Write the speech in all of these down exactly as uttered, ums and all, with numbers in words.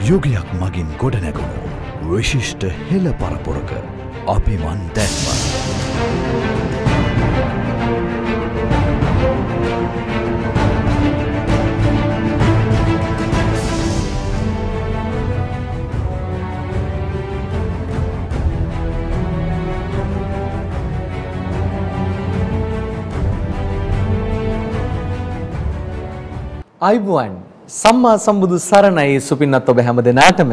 යුගයක් මගින් ගොඩනැගුණු විශිෂ්ට හෙළ පරපුරක අභිමන් දැක්ම. අයිබුවන් සම්මා සම්බුදු සරණයි සුපින්නත් ඔබ හැම දෙනාටම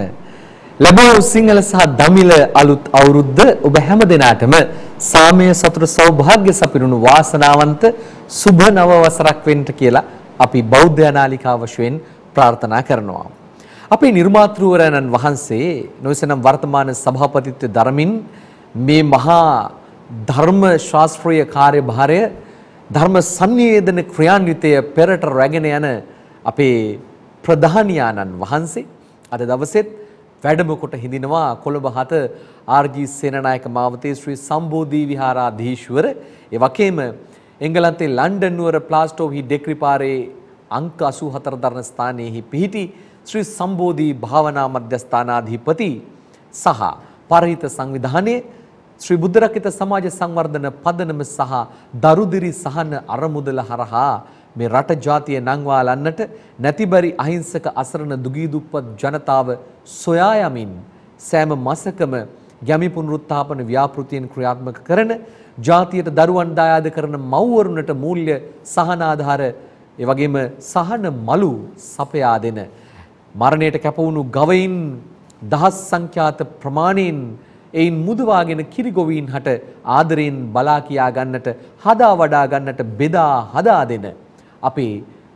ලැබූ සිංහල සහ දමිළ අලුත් අවුරුද්ද ඔබ හැම දෙනාටම සාමය සතුට සෞභාග්‍ය සපිරුණු වාසනාවන්ත සුබ නව වසරක් වෙන්න කියලා අපි බෞද්ධ නාලිකාව වශයෙන් ප්‍රාර්ථනා කරනවා. අපේ නිර්මාතෘවරයන්න් වහන්සේ නොයසනම් වර්තමාන සභාපතිත්වයේ දරමින් මේ මහා ධර්ම ශාස්ත්‍රීය කාර්යභාරය ධර්ම සංනිවේදන ක්‍රියාන්විතය පෙරට රැගෙන යන අපේ ප්‍රධානියාණන් වහන්සේ අද දවසෙත් වැඩම කොට හිඳිනවා කොළඹ හත ආර්.ජී. සේනානායක මාවතේ ශ්‍රී සම්බෝධි විහාරාධීශවර ඒ වගේම එංගලන්තයේ ලන්ඩන් නුවර ප්ලාස්ටෝව් හි ඩෙක්රි පාරේ අංක අසූ හතර දරන ස්ථානයේහි පිහිටි ශ්‍රී සම්බෝධි භාවනා මධ්‍යස්ථානාධිපති සහ පරහිත සංවිධානයේ ශ්‍රී බුද්ධරකිත සමාජ සංවර්ධන පදනම සහ දරුදිරි සහන අරමුදල හරහා මේ රට ජාතිය නංවාලන්නට නැතිබරි අහිංසක අසරණ දුගී දුප්පත් ජනතාව සොයා යමින් සෑම මාසකම ගැමි පුනරුත්ථාපන ව්‍යාපෘතියෙන් ක්‍රියාත්මක කරන ජාතියට දරුවන් දායාද කරන මව්වරුන්ට මූල්‍ය සහන ආධාර ඒ වගේම සහන මලු සපයා දෙන මරණයට කැප වුණු ගවයින් දහස් සංඛ්‍යාත ප්‍රමාණයෙන් එයින් මුදවාගෙන කිරිගොවීන් හට ආදරයෙන් බලා කියා ගන්නට හදා වඩා ගන්නට බෙදා හදා දෙන අපේ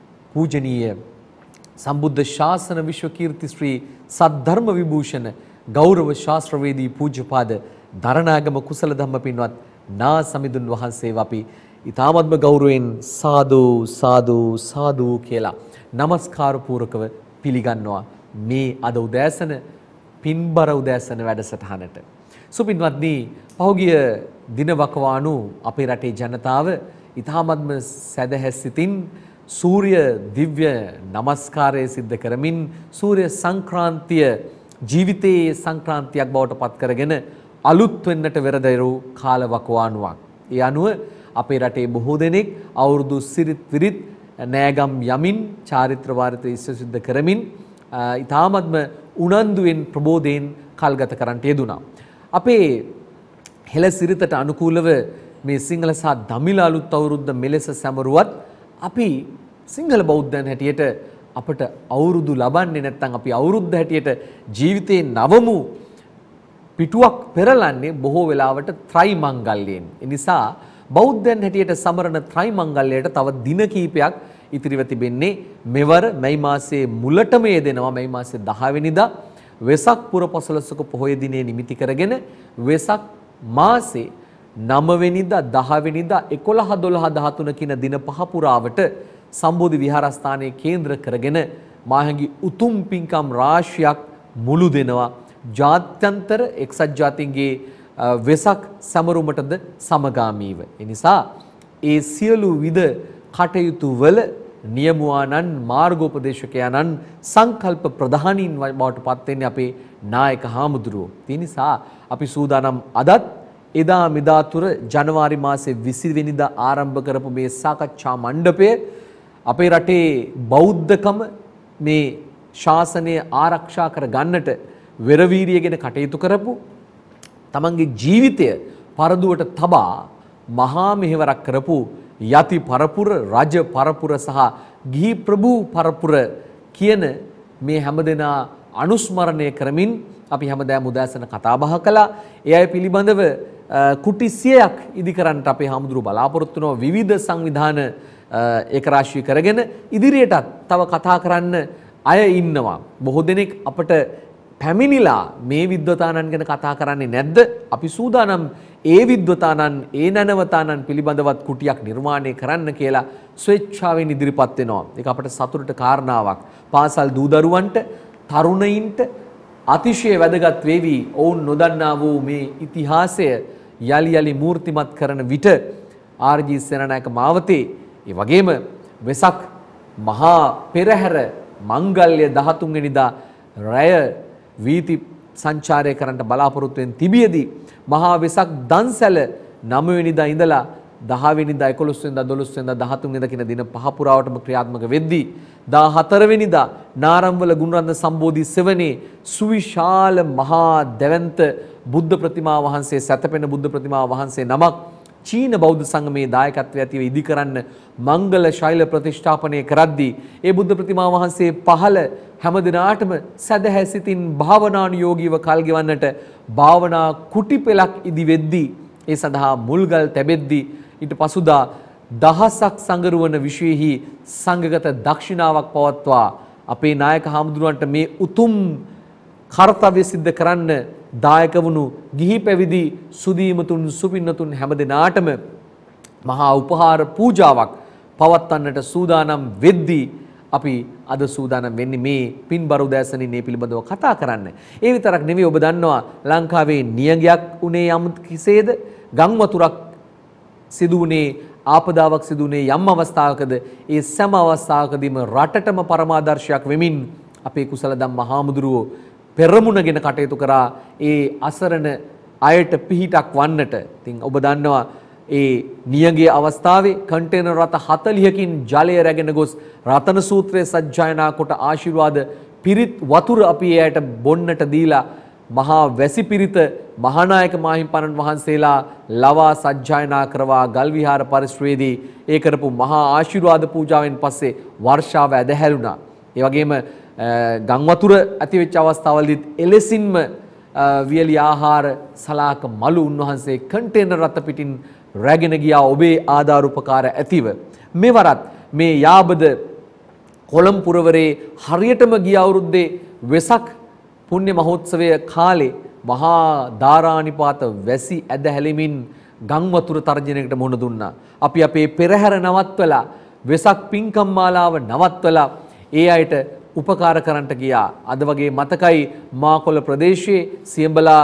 පූජනීය සම්බුද්ධ ශාසන විශ්ව කීර්ති ශ්‍රී සද්ධර්ම විභූෂණ ගෞරව ශාස්ත්‍රවේදී පූජ්‍යපාද දරණාගම කුසල ධම්ම පින්වත් නා සමිඳුන් වහන්සේව අපි ඊ타මත්ම ගෞරවයෙන් සාදු සාදු සාදු කියලා নমස්කාර පූරකව පිළිගන්නවා මේ අද උදෑසන පින්බර උදෑසන වැඩසටහනට. සුපින්වත්නි, පහුගිය දින වකවානු අපේ රටේ ජනතාව ඊ타මත්ම සැදැහැසිතින් සූර්ය දිව්‍ය නමස්කාරය සිද්ධ කරමින් සූර්ය සංක්‍රාන්තිය ජීවිතයේ සංක්‍රාන්තියක් බවට පත් කරගෙන අලුත් වෙන්නට වෙරදෙරු කාල වකවානුවක්. ඒ අනුව අපේ රටේ බොහෝ දෙනෙක් අවුරුදු සිරිත් විරිත් නෑගම් යමින් චාරිත්‍ර වාරිත්‍ර ඉස්ස සිද්ධ කරමින් ඊ타මත්ම උනන්දුවෙන් ප්‍රබෝධයෙන් කල්ගත කරන්නට යෙදුණා. අපේ හෙළ සිරිතට අනුකූලව මේ සිංහල සහ දමිළ අලුත් අවුරුද්ද මෙලෙස සැමරුවත් අපි සිංහල බෞද්ධයන් හැටියට අපට අවුරුදු ලබන්නේ නැත්නම් අපි අවුරුද්ද හැටියට ජීවිතේ නවමු පිටුවක් පෙරලන්නේ බොහෝ වෙලාවට ත්‍රිමංගල්‍යයෙන්. ඒ නිසා බෞද්ධයන් හැටියට සමරන ත්‍රිමංගල්‍යයට තව දින කිහිපයක් ඉතිරිව තිබෙන්නේ. මෙවර මැයි මාසයේ මුලටම යෙදෙනවා. මැයි මාසයේ දහ වෙනිදා වෙසක් පුර පසළොස්වක පොහොය දිනේ නිමිති කරගෙන වෙසක් මාසේ නව වෙනිදා දහ වෙනිදා එකොළහ දොළහ දහතුන කියන දින පහ පුරාවට සම්බෝධි විහාරස්ථානයේ කේන්ද්‍ර කරගෙන මාහඟි උතුම් පින්කම් රාශියක් මුළු දෙනවා. ජාත්‍යන්තර එක්සත් ජාතීන්ගේ වෙසක් සැමරුමටද සමගාමීව. ඒ නිසා ඒ සියලු විද කටයුතු වල නියමුවානන් මාර්ගෝපදේශකයන්න් සංකල්ප ප්‍රධානීන් බවට පත් වෙන්නේ අපේ නායක හාමුදුරුවෝ. ඒ නිසා අපි සූදානම් අදත් එදා මෙදා තුර ජනවාරි මාසයේ විසි වෙනිදා ආරම්භ කරපු මේ සාකච්ඡා මණ්ඩපය අපේ රටේ බෞද්ධකම මේ ශාසනය ආරක්ෂා කර ගන්නට වෙරවීරියගෙන කටයුතු කරපු තමන්ගේ ජීවිතය පරදුවට තබා මහා මෙහෙවරක් කරපු යති පරපුර රජ පරපුර සහ ගිහි ප්‍රභූ පරපුර කියන මේ හැමදෙනා අනුස්මරණය කරමින් අපි හැමදාම උදෑසන කතා බහ කළා. ඒ අය පිළිබඳව කුටි සියයක් ඉදි කරන්නට අපේ හාමුදුරුවෝ බලාපොරොත්තු වෙනවා. විවිධ සංවිධාන ඒක රාශී කරගෙන ඉදිරියටත් තව කතා කරන්න අය ඉන්නවා. බොහෝ දෙනෙක් අපට පැමිණිලා මේ විද්වතානන් ගැන කතා කරන්නේ නැද්ද? අපි සූදානම් ඒ විද්වතානන් ඒ නැනවතානන් පිළිබඳවත් කුටියක් නිර්මාණය කරන්න කියලා ස්වේච්ඡාවෙන් ඉදිරිපත් වෙනවා. ඒක අපට සතුටට කාරණාවක්. පාසල් දූ දරුවන්ට තරුණයින්ට අතිශය වැදගත් වේවි. ඔවුන් නොදන්නා වූ මේ ඉතිහාසය යලි යලි මූර්තිමත් කරන විට ආර්.ජී. සේනානායක මාවතේ ඒ වගේම වෙසක් මහා පෙරහැර මංගල්‍ය දහතුන් වෙනිදා රැය වීති සංචාරය කරන්නට බලාපොරොත්තු වෙන තිබියදී මහා වෙසක් දන්සැල නව වෙනිදා ඉඳලා දහ වෙනිදා එකොළොස් වෙනිදා දොළොස් වෙනිදා දහතුන් වෙනිදා කියන දින පහ පුරාවටම ක්‍රියාත්මක වෙද්දී දාහතර වෙනිදා නාරම්වල ගුණරත්න සම්බෝධි සෙවණේ සුවිශාල මහා දැවැන්ත බුද්ධ ප්‍රතිමා වහන්සේ සැතපෙන බුද්ධ ප්‍රතිමා වහන්සේ නමක් චීන බෞද්ධ සංගමේ දායකත්වයේ ඇතිව ඉදි කරන්න මංගල ශෛල ප්‍රතිෂ්ඨාපනය කරද්දී ඒ බුද්ධ ප්‍රතිමා වහන්සේ පහළ හැම දිනාටම සදහැ සිතින් භාවනානුයෝගීව කල් ගෙවන්නට භාවනා කුටි පෙළක් ඉදි වෙද්දී ඒ සඳහා මුල්ගල් තැබෙද්දී ඊට පසුදා දහසක් සංගරුවන විශ්වයෙහි සංඝගත දක්ෂිනාවක් පවත්වා අපේ නායක හාමුදුරුවන්ට මේ උතුම් කර්තව්‍ය සිද්ධ කරන්න දායක වුණු ගිහි පැවිදි සුදීමතුන් සුපින්නතුන් හැමදෙනාටම මහා උපහාර පූජාවක් පවත්වන්නට සූදානම් වෙද්දී අපි අද සූදානම් වෙන්නේ මේ පින්බර උදෑසනින් මේ පිළිබඳව කතා කරන්න. ඒ විතරක් නෙවෙයි ඔබ දන්නවා ලංකාවේ නියගයක් උනේ යම් කිසේද ගම් වතුරක් සිදු වුණේ ආපදාවක් සිදු වුණේ යම් අවස්ථාවකද ඒ සෑම අවස්ථාවකදීම රටටම පරමාදර්ශයක් වෙමින් අපේ කුසල ධම්ම හාමුදුරුවෝ පෙරමුණගෙන කටයුතු කරා ඒ අසරණ අයට පිහිටක් වන්නට. ඉතින් ඔබ දන්නවා ඒ නියගයේ අවස්ථාවේ කන්ටේනර් රථ හතළිහකින් ජලය රැගෙන ගොස් රතන සූත්‍රයේ සජ්ජායනා කොට ආශිර්වාද පිරිත් වතුර අපි එයට බොන්නට දීලා මහා වැසි පිරිත මහානායක මාහිම්පාණන් වහන්සේලා ලවා සජ්ජායනා කරවා ගල් විහාර පරිශ්‍රයේදී ඒ කරපු මහා ආශිර්වාද පූජාවෙන් පස්සේ වර්ෂාව ඇදහැළුණා. ඒ වගේම ගම් වතුර ඇති වෙච්ච අවස්ථාවලදීත් එලෙසින්ම වියලි ආහාර සලාක මලු උන්වහන්සේ කන්ටේනර් රථ පිටින් රැගෙන ගියා ඔබේ ආධාර උපකාර ඇතිව. මෙවරත් මේ යාබද කොළඹ පුරවරේ හරියටම ගිය අවුරුද්දේ වෙසක් පුණ්‍ය මහෝත්සවය කාලේ මහා ධාරානිපාත වැසි ඇද හැලෙමින් ගම් වතුර තර්ජනයකට මුහුණ දුන්නා. අපි අපේ පෙරහැර නවත්වලා වෙසක් පින්කම් මාලාව නවත්වලා ඒ අයට උපකාර කරන්නට ගියා. අද වගේ මතකයි මාකොළ ප්‍රදේශයේ සියඹලා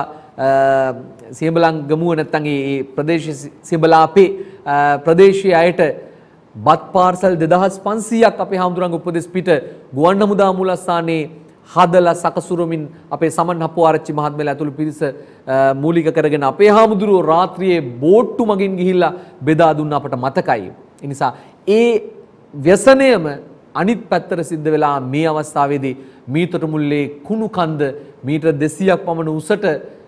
සියඹලංගමුව නැත්නම් ඒ ප්‍රදේශයේ සියඹලා අපේ ප්‍රදේශයේ අයට බත් පාර්සල් දෙදහස් පන්සීයක් අපේ හාමුදුරන්ගේ උපදෙස් පිට ගුවන් හමුදා මූලස්ථානයේ හදලා සකසුරමින් අපේ සමන් හපුආරච්චි මහත්මයලා ඇතුළු පිරිස මූලික කරගෙන අපේ හාමුදුරුවෝ රාත්‍රියේ බෝට්ටු මගින් ගිහිල්ලා බෙදා දුන්න අපට මතකයි. ඒ නිසා ඒ ව්‍යසනයම අනිත් පැත්තට සිද්ධ වෙලා මේ අවස්ථාවේදී මීතර මුල්ලේ කුණු කන්ද මීටර දෙසීයක් පමණ උසට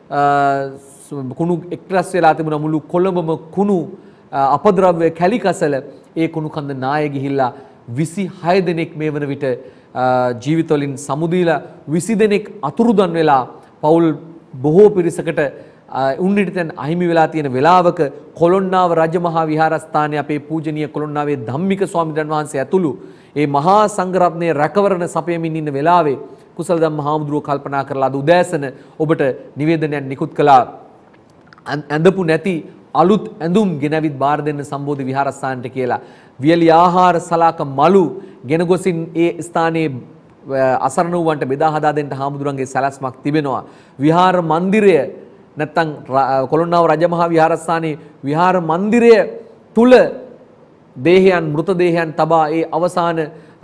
කුණු එක්රැස් වෙලා තිබුණ මුළු කොළඹම කුණු අපද්‍රව්‍ය කැලිකසල ඒ කුණු කන්ද නාය ගිහිල්ලා විසිහය දෙනෙක් මේ වන විට ජීවිතවලින් සමුදීලා විසි දෙනෙක් අතුරුදන් වෙලා පවුල් බොහෝ පිරිසකට උන්නිටතෙන් අහිමි වෙලා තියෙන වෙලාවක කොළොන්නාව රජමහා විහාරස්ථානයේ අපේ පූජනීය කොළොන්නාවේ ධම්මික ස්වාමීන් වහන්සේ ඇතුළු ඒ මහා සංඝරත්නයේ රැකවරණ සපයමින් ඉන්න වෙලාවේ කුසල ධම්ම හාමුදුරුවෝ කල්පනා කරලා අද උදෑසන ඔබට නිවේදනයක් නිකුත් කළා. ඇඳපු නැති අලුත් ඇඳුම් ගෙනවිත් බාර දෙන්න සම්බෝධි විහාරස්ථානට කියලා. වියලි ආහාර සලාක මලු ගෙන ගොසින් ඒ ස්ථානයේ අසරණ වූවන්ට බෙදා හදා දෙන්න හාමුදුරන්ගේ සැලැස්මක් තිබෙනවා. විහාර මන්දිරය නැත්නම් කොළොන්නාව රජමහා විහාරස්ථානයේ විහාර මන්දිරය තුල දේහයන් මృత දේහයන් තබා ඒ අවසාන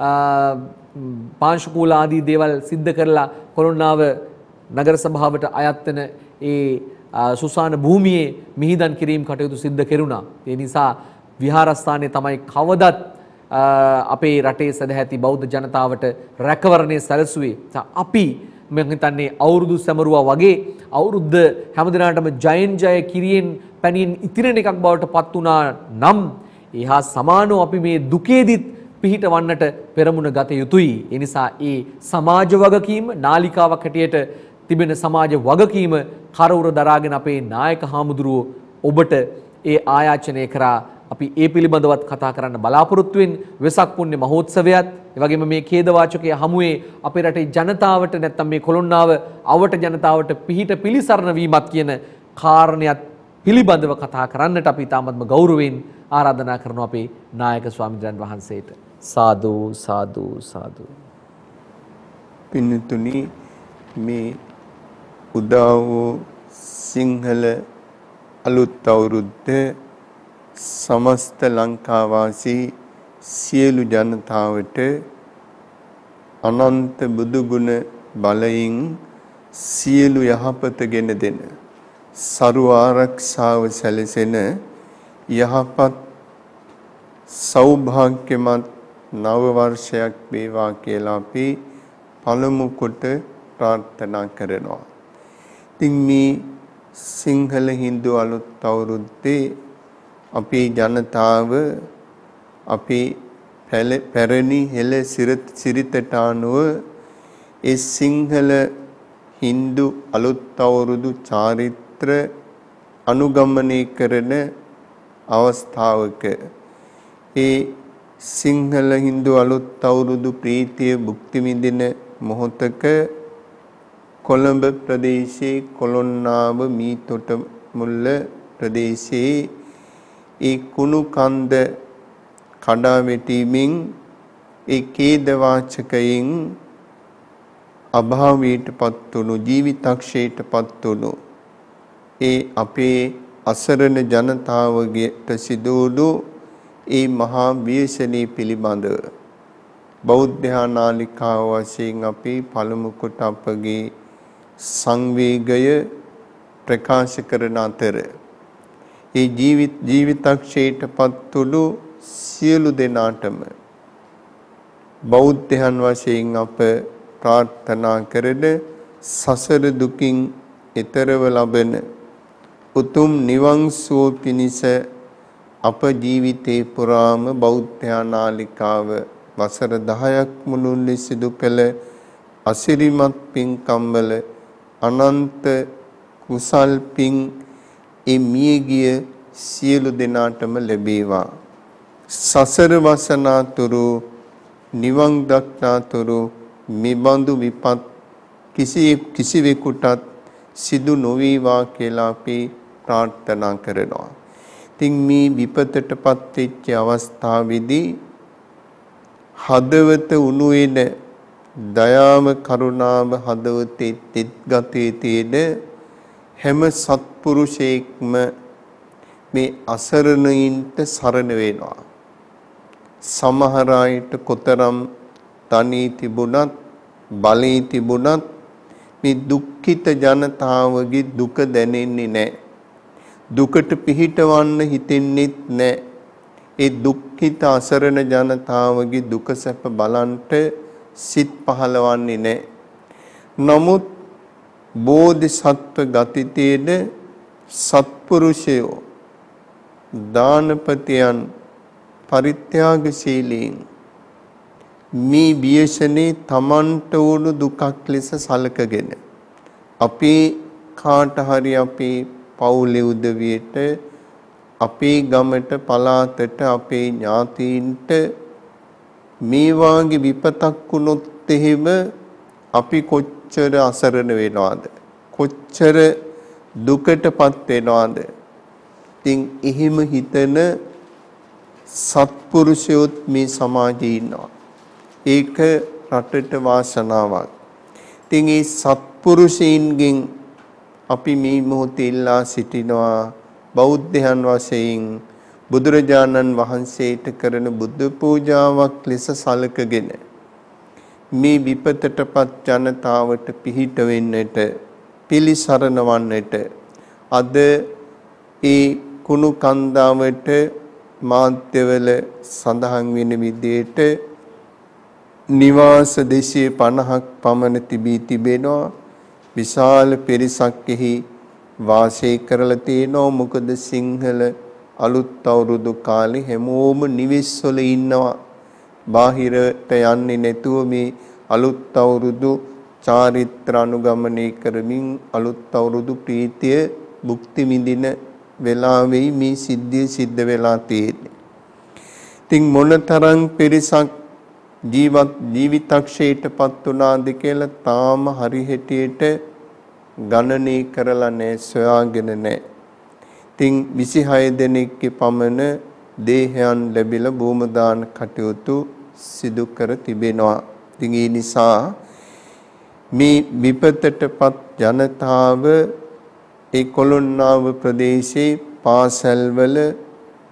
පාංශුකූල ආදී දේවල් සිද්ධ කරලා කොළොන්නාව නගර සභාවට අයත් වෙන ඒ සුසාන භූමියේ මිහිදන් කිරීම කටයුතු සිද්ධ කෙරුණා. ඒ නිසා විහාරස්ථානයේ තමයි කවදත් අපේ රටේ සදැහැති බෞද්ධ ජනතාවට රැකවරණය සැලසුවේ. අපි මම හිතන්නේ අවුරුදු සැමරුවා වගේ අවුරුද්ද හැමදිනාටම ජයෙන් ජය කිරියෙන් පැනියෙන් ඉතිරෙන එකක් බවට පත් වුණා නම් එහා සමානව අපි මේ දුකේදිත් පිහිටවන්නට පෙරමුණ ගත යුතුයි. ඒ නිසා ඒ සමාජ වගකීම නාලිකාවක් හැටියට තිබෙන සමාජ වගකීම කරවුර දරාගෙන අපේ නායක හාමුදුරුවෝ ඔබට ඒ ආයාචනය කරා. අපි ඒ පිළිබඳවත් කතා කරන්න බලාපොරොත්තු වෙන වෙසක් පුණ්‍ය මහෝත්සවයත් ඒ වගේම මේ ඛේදවාචකයේ හමුවේ අපේ රටේ ජනතාවට නැත්තම් මේ කොළොන්නාව අවට ජනතාවට පිහිට පිළිසරණ වීමත් කියන කාරණයක් පිළිබඳව කතා කරන්නට අපි තාමත්ම ගෞරවයෙන් ආරාධනා කරනවා අපේ නායක ස්වාමීන් වහන්සේට. සාදු සාදු සාදු. පින්තුනි මේ උදා වූ සිංහල අලුත් අවුරුද්ද සමස්ත ලංකාවාසී සියලු ජනතාවට අනන්ත බුදු ගුණ බලයෙන් සියලු යහපත ගෙන දෙන සරු ආරක්ෂාව සැලසෙන යහපත් සෞභාග්‍යමත් නව වර්ෂයක් වේවා කියලා අපි පළමු කොට ප්‍රාර්ථනා කරනවා. ඉතින් මේ සිංහල හින්දු අලුත් අවුරුද්දේ අපේ ජනතාව අපේ පැරණි හෙළ සිරිතට අනුව ඒ සිංහල හින්දු අලුත් අවුරුදු චාරිත්‍ර අනුගමනය කරන අවස්ථාවක ඒ සිංහල හින්දු අලුත් අවුරුදු ප්‍රීතිය භුක්ති විඳින මොහොතක කොළඹ ප්‍රදේශයේ කොළොන්නාව මීතොට මුල්ල ප්‍රදේශයේ ඒ කුණු කන්ද කඩා වැටීමෙන් ඒ ඛේද වාචකයෙන් අභාවයටපත් වුණු ජීවිතක්ෂයටපත් වුණු ඒ අපේ අසරණ ජනතාවගේට සිදු වූ ඒ මහා ව්‍යසනී පිළිබඳව බෞද්ධ නාලිකාව වශයෙන් අපි පළමු කොට අපගේ සංවේගය ප්‍රකාශ කරන අතර ඒ ජීවිත ජීවිතක්ෂයටපත් වූ සියලු දෙනාටම බෞද්ධයන් වශයෙන් අප ප්‍රාර්ථනා කරන සසර දුකින් ඈතරව ලබන උතුම් නිවන් සුව පිණිස අප ජීවිතේ පුරාම බෞද්ධ නාලිකාව වසර දහයක් මුළුල්ලේ සිදු කළ අසිරිමත් පින්කම්වල අනන්ත කුසල් පින් ඒ මියගිය සියලු දෙනාටම ලැබේවා. සසර වසනාතුරු නිවන් දක්නාතුරු මෙබඳු විපත් කිසි කිසිවෙකුටත් සිදු නොවේවා කියලා අපි ප්‍රාර්ථනා කරනවා. ඉතින් මේ විපතටපත් වෙච්ච අවස්ථාවේදී හදවත උණු වෙන දයාව කරුණාව හදවතේ තෙත්ගතේ තියෙන හැම සත්පුරුෂයෙක්ම මේ අසරණයින්ට සරණ වෙනවා. සමහර අයට කොතරම් තනී තිබුණත් බලී තිබුණත් මේ දුක්ඛිත ජනතාවගේ දුක දැනෙන්නේ නැහැ. දුකට පිහිටවන්න හිතෙන්නේත් නැහැ. ඒ දුක්ඛිත අසරණ ජනතාවගේ දුක සැප බලන්ට සිත් පහලවන්නේ නැහැ. නමුත් බෝධිසත්ව ගතිතේන සත්පුරුෂයෝ දානපතියන් පරිත්‍යාගශීලීන් මේ ව්‍යසනේ තමන්ට වුණු දුකක් ලෙස සලකගෙන අපේ කාට හරි අපේ පවුලේ උදවියට අපේ ගමට පලාතට අපේ ඥාතීන්ට මේ වාගේ විපතක් වුණොත් එහෙම අපි කොච්චර අසරණ වෙනවද කොච්චර දුකටපත් වෙනවද. ඉතින් එහෙම හිතන සත්පුරුෂයොත් මේ සමාජයේ ඉන්නවා. ඒක රටට වාසනාවක්. ඉතින් මේ සත්පුරුෂයින්ගෙන් අපි මේ මොහොතේ ඉල්ලා සිටිනවා බෞද්ධයන් වශයෙන් බුදුරජාණන් වහන්සේට කරන බුද්ධ පූජාවක් ලෙස සලකගෙන මේ විපතටපත් ජනතාවට පිහිට වෙන්නට පිළිසරණ වන්නට අද ඒ කුණු කන්දාවට මාධ්‍යවල සඳහන් වෙන විදිහට නිවාස දෙසිය පනහක් පමණ තිබී තිබෙනවා. විශාල පිරිසක් එහි වාසය කරලා තියෙනවා. මොකද සිංහල අලුත් අවුරුදු කාලේ හැමෝම නිවෙස්වල ඉන්නවා. බාහිරට යන්නේ නැතුව මේ අලුත් අවුරුදු චාරිත්‍ර අනුගමනය කරමින් අලුත් අවුරුදු ප්‍රීතිය භුක්ති විඳින වෙලාවෙයි මේ සිද්ධිය සිද්ධ වෙලා තියෙන්නේ. ඉතින් මොනතරම් පිරිසක් ජීවත් ජීවිතක්ෂයටපත් වුණාද කියලා තාම හරි හැටියට ගණනය කරලා නැහැ, සොයාගෙන නැහැ. ඉතින් විසිහය දෙනෙක්ගේ පමණ දේහයන් ලැබිලා භූම දාන කටයුතු සිදු කර තිබෙනවා. ඉතින් ඒ නිසා මේ විපතටපත් ජනතාව ඒ කොළොන්නාව ප්‍රදේශයේ පාසල්වල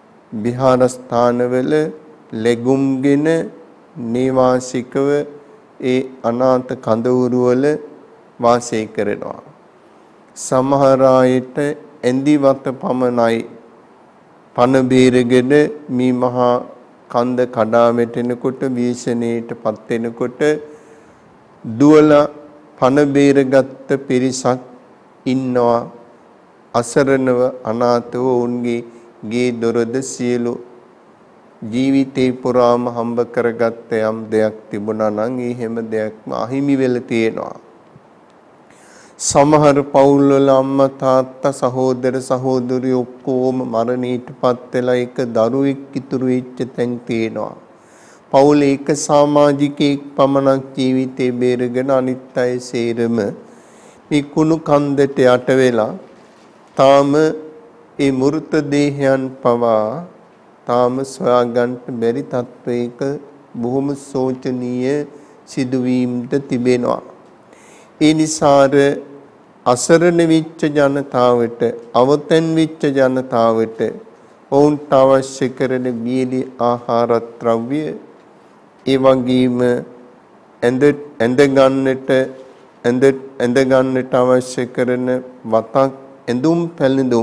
විහාරස්ථානවල ලැබුම්ගෙන නේවාසිකව ඒ අනාථ කඳවුරු වල වාසය කරනවා. සමහර අයට ඇඳිවත පමණයි පන බේරගෙන මේ මහා කන්ද කඩා වැටෙනකොට වීසණේටපත් වෙනකොට දුවලා පන බේරගත්ත පිරිසක් ඉන්නවා. අසරණව අනාථව ඔවුන්ගේ ගේ දොරද සියලු ජීවිතේ පුරාම හම්බ කරගත්ත යම් දෙයක් තිබුණා නම් ඒ හැම දෙයක්ම අහිමි වෙලා තියෙනවා. සමහර පවුල් වල අම්මා තාත්තා සහෝදර සහෝදරිය ඔක්කොම මරණයටපත් වෙලා එක දරුවෙක් ඉතුරු වෙච්ච තැන් තියෙනවා. පවුලේ එක සමාජිකයෙක් පමණක් ජීවිතේ බේරගෙන අනිත් අය සේරම මේ කුණු කන්දට යට වෙලා තාම ඒ මෘත දේහයන් පවා තාම සොයා ගන්නට බැරි තත්වයක බොහොම සෝචනීය සිදුවීම්ද තිබෙනවා. ඒ නිසා අසරණ විච්ච ජනතාවට අවතෙන් විච්ච ජනතාවට ඔවුන්ට අවශ්‍ය කරන බීලි ආහාර ද්‍රව්‍ය ඒ වගේම ඇඳ ඇඳ ගන්නට ඇඳ ඇඳ ගන්නට අවශ්‍ය කරන වතක් ඇඳුම් පැළඳුම්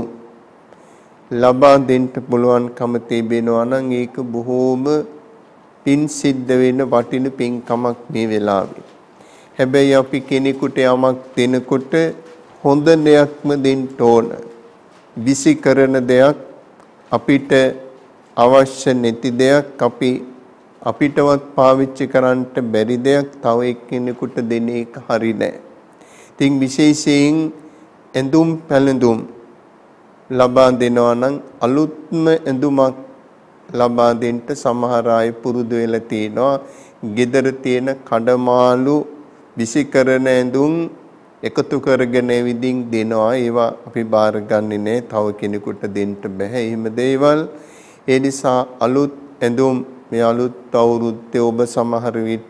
ලබා දෙන්න පුළුවන්කම තිබෙනවා නම් ඒක බොහෝම පින් සිද්ධ වෙන වටින පින්කමක් මේ වෙලාවේ. හැබැයි අපි කෙනෙකුට යමක් දෙනකොට හොඳ දෙයක්ම දෙන්න ඕන. විසි කරන දෙයක් අපිට අවශ්‍ය නැති දෙයක් අපි අපිටවත් පාවිච්චි කරන්නට බැරි දෙයක් තව එක්කෙනෙකුට දෙන එක හරි නෑ. ඉතින් විශේෂයෙන් ඇඳුම් පැළඳුම් ලබා දෙනවා නම් අලුත්ම ඇඳුමක් ලබා දෙන්න සමහර අය පුරුදු වෙලා තිනවා. ගෙදර තියෙන කඩමාළු විසි කරන ඇඳුම් එකතු කරගෙන විදිහින් දෙනවා. ඒවා අපි බාරගන්නේ නැහැ. තව කෙනෙකුට දෙන්න බෑ. එහෙම දේවල්. ඒ නිසා අලුත් ඇඳුම් මේ අලුත් අවුරුද්දේ ඔබ සමහර විට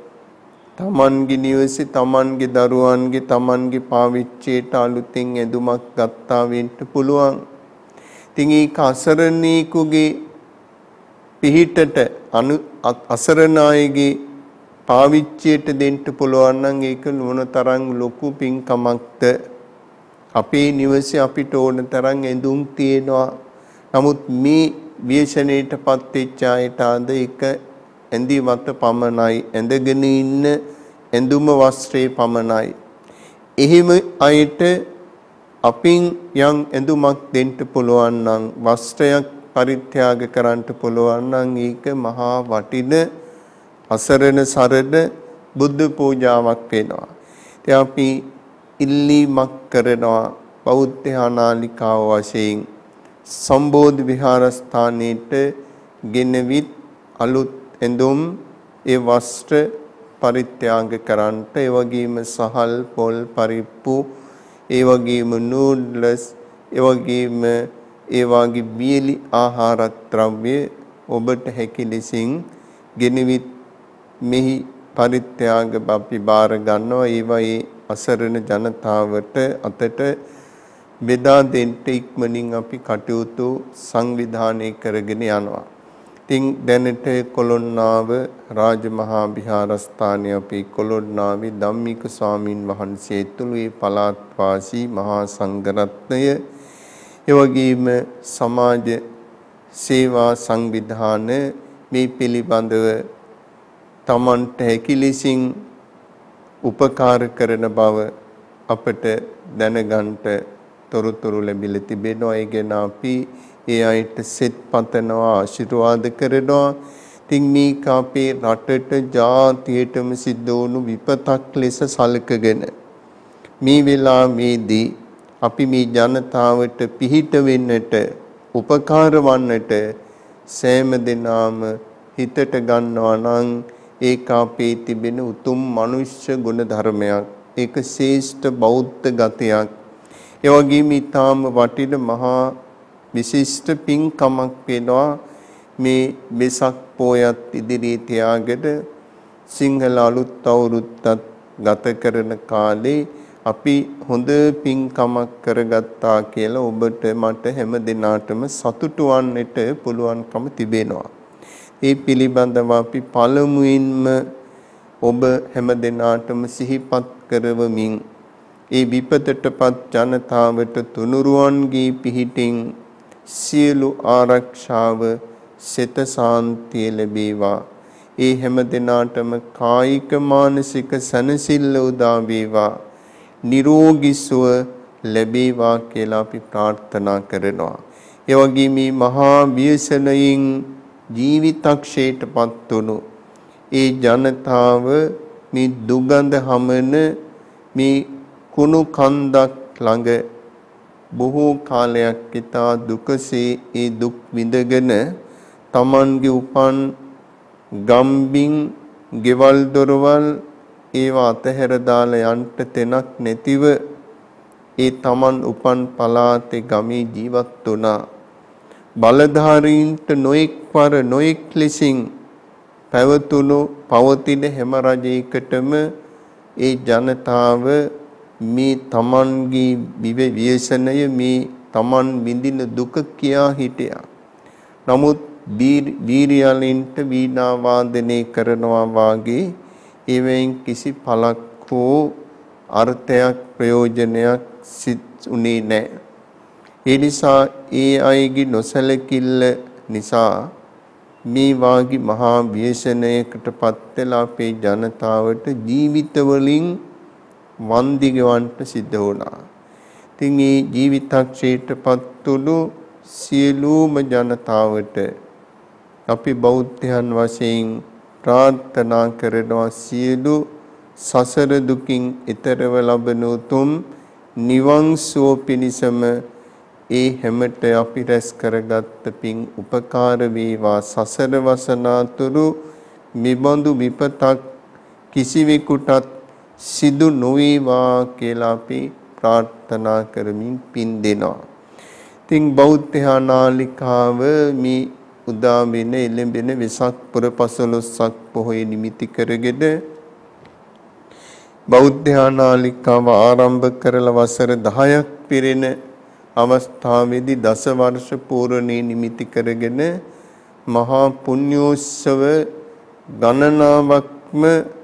තමන්ගේ නිවසේ තමන්ගේ දරුවන්ගේ තමන්ගේ පාවිච්චියට අලුතින් ඇඳුමක් ගත්තා වෙන්න පුළුවන්. ඉතින් ඒක අසරණීකුගේ පිහිටට අනු අසරණ අයගේ පාවිච්චියට දෙන්න පුළුවන් නම් ඒක මොනතරම් ලොකු පින්කමක්ද. අපේ නිවසේ අපිට ඕන තරම් ඇඳුම් තියෙනවා. නමුත් මේ ව්‍යසනයටපත් වෙච්ච අයට අද එක ඇඳිවත පමණයි, ඇඳගෙන ඉන්න ඇඳුම වස්ත්‍රේ පමණයි. එහෙම අයට අපින් යම් ඇඳුමක් දෙන්න පුළුවන් නම්, වස්ත්‍රයක් පරිත්‍යාග කරන්න පුළුවන් නම් ඒක මහා වටින අසරණ සරණ බුද්ධ පූජාවක් වෙනවා. ඉතින් අපි ඉල්ලීමක් කරනවා බෞද්ධ ආනාලිකාව වශයෙන් සම්බෝධි විහාරස්ථානයේට ගෙනවිත් අලුත් ඇඳුම් ඒ වස්ත්‍ර පරිත්‍යාග කරන්නට, ඒ වගේම සහල් පොල් පරිප්පු, ඒ වගේම නූඩ්ලස්, ඒ වගේම ඒ වගේ බීලි ආහාර ද්‍රව්‍ය ඔබට හැකි ලෙසින් ගෙනවිත් මෙහි පරිත්‍යාග අපි බාර ගන්නවා. ඒවයි අසරණ ජනතාවට අතට බෙදා දෙන්න ඉක්මනින් අපි කටයුතු සංවිධානය කරගෙන යනවා. ඉතින් දැනට කොළොන්නාව රාජමහා විහාරස්ථානයේ අපි කොළොන්නාවේ ධම්මික ස්වාමින් වහන්සේ ඇතුළු ඒ පළාත් වාසී මහා සංඝරත්නය, ඒ වගේම සමාජ සේවා සංවිධාන මේ පිළිබඳව තමන්ට හැකි ලෙසින් උපකාර කරන බව අපට දැනගන්නට තොරතුරු ලැබිලා තිබෙනවා. ඒ ගැන අපි ඒ අයට සෙත් පතනවා, ආශිර්වාද කරනවා. ඉතින් මේක අපේ රටට, ජාතියටම සිද්ධ වුණු විපතක් ලෙස සලකගෙන මේ වෙලාවේදී අපි මේ ජනතාවට පිහිට වෙන්නට, උපකාර වන්නට සෑම දිනම හිතට ගන්නවා නම් ඒක අපේ තිබෙන උතුම් මනුෂ්‍ය ගුණ ධර්මයක්. ඒක ශ්‍රේෂ්ඨ බෞද්ධ ගතියක්. ඒ වගේම ඊටාම වටින මහා විශිෂ්ට පින්කමක් වෙනවා. මේ වෙසක් පොයත් ඉදිරියේ තියාගෙන සිංහල අලුත් අවුරුද්දත් ගත කරන කාලේ අපි හොඳ පින්කමක් කරගත්තා කියලා ඔබට මට හැම දිනාටම සතුටු වන්නට පුළුවන්කම තිබෙනවා. ඒ පිළිබඳව අපි පළමුවෙන්ම ඔබ හැම දිනාටම සිහිපත් කරවමින් ඒ විපතටපත් ජනතාවට තුනුරුවන්ගේ පිහිටින් සියලු ආරක්ෂාව සිත සාන්තිය ලැබේවා. ඒ හැම දිනාටම කායික මානසික සැනසෙල්ල උදා වේවා. නිරෝගී සුව ලැබේවා කියලා අපි ප්‍රාර්ථනා කරනවා. ඒ වගේ මේ මහා ව්‍යසනයෙන් ජීවිතක්ෂේත්‍රපත් වුණු ඒ ජනතාව මේ දුගඳ හමන මේ කුණු කන්දක් ළඟ බොහෝ කාලයක් ඉතා දුකසේ ඒ දුක් විඳගෙන තමන්ගේ උපන් ගම්බින් ගෙවල් දොරවල් ඒවා අතහැර දාලා යන්න තැනක් නැතිව ඒ තමන් උපන් පළාතේ ගමේ ජීවත් වුණා. බලධාරීන්ට නොඑක් වර නොඑක් ලෙසින් පැවතුණු පවතින හැම රජයකටම ඒ ජනතාව මේ තමන්ගේ විවේචනය මේ තමන් විඳින දුක කියා හිටියා. නමුත් වීරියලින්ට වීණා වාදනය කරනවා වාගේ එවෙන් කිසි පළක් හෝ අර්ථයක් ප්‍රයෝජනයක් සිත් උනේ නැහැ. ඒ නිසා ඒ අයගේ නොසලකිල්ල නිසා මේ වාගේ මහා ව්‍යසනයකට පත් වෙලා අපේ ජනතාවට ජීවිතවලින් වන්දි ගෙවන්නට සිද්ධ වුණා. ඉතින් මේ ජීවිතක්ෂේත්‍රපත් වුණු සියලුම ජනතාවට අපි බෞද්ධයන් වශයෙන් ප්‍රාර්ථනා කරනවා සියලු සසර දුකින් ඈතරව ලබන උතුම් නිවන් සුව පිණිසම ඒ හැමත අපි රැස් කරගත් පින් උපකාර වේවා. සසර වසනාතුරු මිබඳු විපතක් කිසිවෙකුටත් සිදු නොවේවා කියලා අපි ප්‍රාර්ථනා කරමින් පින් දෙනවා. ඉතින් බෞද්ධ නාලිකාව මේ උදා වෙන එළඹෙන වෙසක් පුර පසළොස්වක පොහොය නිමිති කරගෙන බෞද්ධ නාලිකාව ආරම්භ කරලා වසර දහයක් පිරෙන අවස්ථාවේදී දස වර්ෂ පූර්ණේ නිමිති කරගෙන මහා පුණ්‍යෝත්සව ගණනාවක්ම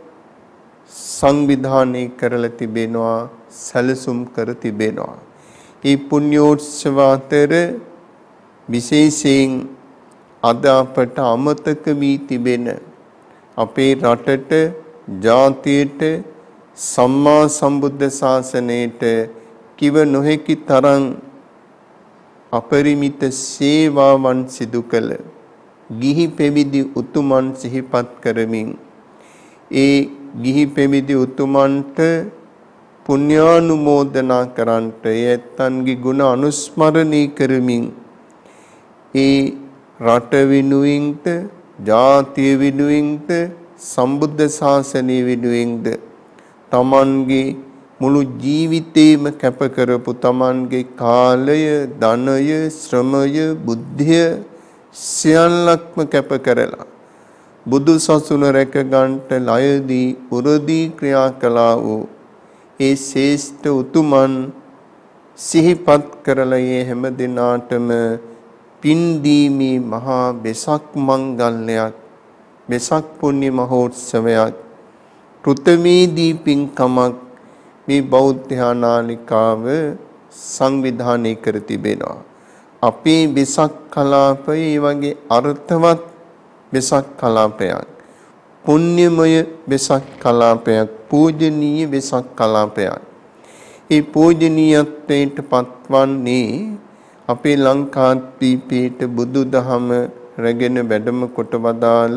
සංවිධානය කරලා තිබෙනවා, සැලසුම් කර තිබෙනවා. මේ පුණ්‍යෝත්සව අතර විශේෂයෙන් අද අපට අමතක වී තිබෙන අපේ රටට, ජාතියට, සම්මා සම්බුද්ධ ශාසනයට කිව නොහැකි තරම් අපරිමිත සේවාවන් සිදු කළ ගිහි පැවිදි උතුමන් සිහිපත් කරමින් ඒ ගිහි පැවිදි උතුමන්ට පුණ්‍යානුමෝදනා කරන්ට ඇත්තන්ගේ ගුණ අනුස්මරණය කරමින් ඒ රට වෙනුවෙන්ද, ජාතිය වෙනුවෙන්ද, සම්බුද්ධ ශාසනය වෙනුවෙන්ද තමන්ගේ මුළු ජීවිතේම කැප කරපු තමන්ගේ කාලය, ධනය, ශ්‍රමය, බුද්ධිය සියල්ලක්ම කැප කරලා බුදු සසුන රැක ගන්නට ලයදී උරදී ක්‍රියා කළා වූ ඒ ශ්‍රේෂ්ඨ උතුමන් සිහිපත් කරලා ඒ හැම දිනාටම පින් දීමේ මහා වෙසක් මංගල්‍යයක්, වෙසක් පුණ්‍ය මහෝත්සවයක්, කෘතමේදී පින්කමක් මේ බෞද්ධ නාලිකාව සංවිධානය කර තිබෙනවා. අපේ වෙසක් කලාපයේ වගේ අර්ථවත් වෙසක් කලාපයක්, පුණ්‍යමය වෙසක් කලාපයක්, පූජනීය වෙසක් කලාපයක්. ඒ පූජනීයත්වයට පත්වන්නේ අපේ ලංකාද්වීපයේ බුදුදහම රැගෙන වැඩම කොට වදාළ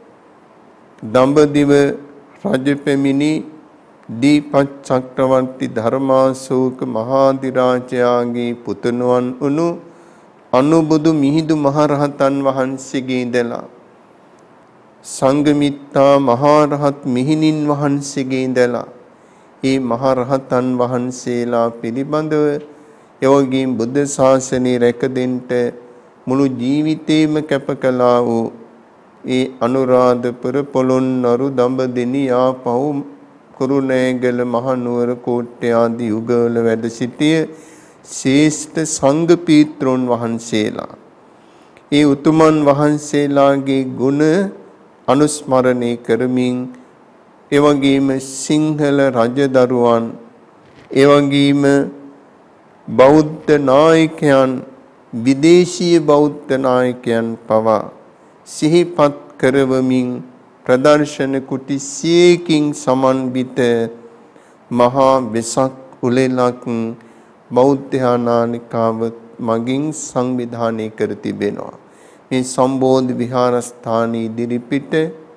දඹදිව රජපෙමිණි දීපත් චක්‍රවර්ති ධර්මාශෝක මහාධිරාජයාගේ පුතණුවන් වුණු අනුබුදු මිහිඳු මහරහතන් වහන්සේගේ ඉඳලා සංඝමිත්තා මහරහත් මිහිණින් වහන්සේගේ ඉඳලා ඒ මහරහතන් වහන්සේලා පිළිබඳව යෝගීන් බුද්ධ ශාසනය රැකදෙන්නට මුළු ජීවිතේම කැප කළා වූ ඒ අනුරාධපුර පොළොන්නරු දඹදෙණි ආපහු කුරුණෑගල මහනුවර කෝට්ටේ ආදී යුගවල වැඩ සිටිය ශ්‍රේෂ්ඨ සංඝ පීත්‍රෝන් වහන්සේලා ඒ උතුමන් වහන්සේලාගේ ගුණ අනුස්මරණය කරමින් ඒ වගේම සිංහල රජදරුවන්, ඒ වගේම බෞද්ධ නායකයන්, විදේශීය බෞද්ධ නායකයන් පවා සිහිපත් කරවමින් ප්‍රදර්ශන කුටි සියයකින් සමන්විත මහා වෙසක් උළෙලක් බෞද්ධ නාලිකාව මගින් සංවිධානය කර තිබෙනවා. මේ සම්බෝධි විහාරස්ථානයේ ඉදිරිපිට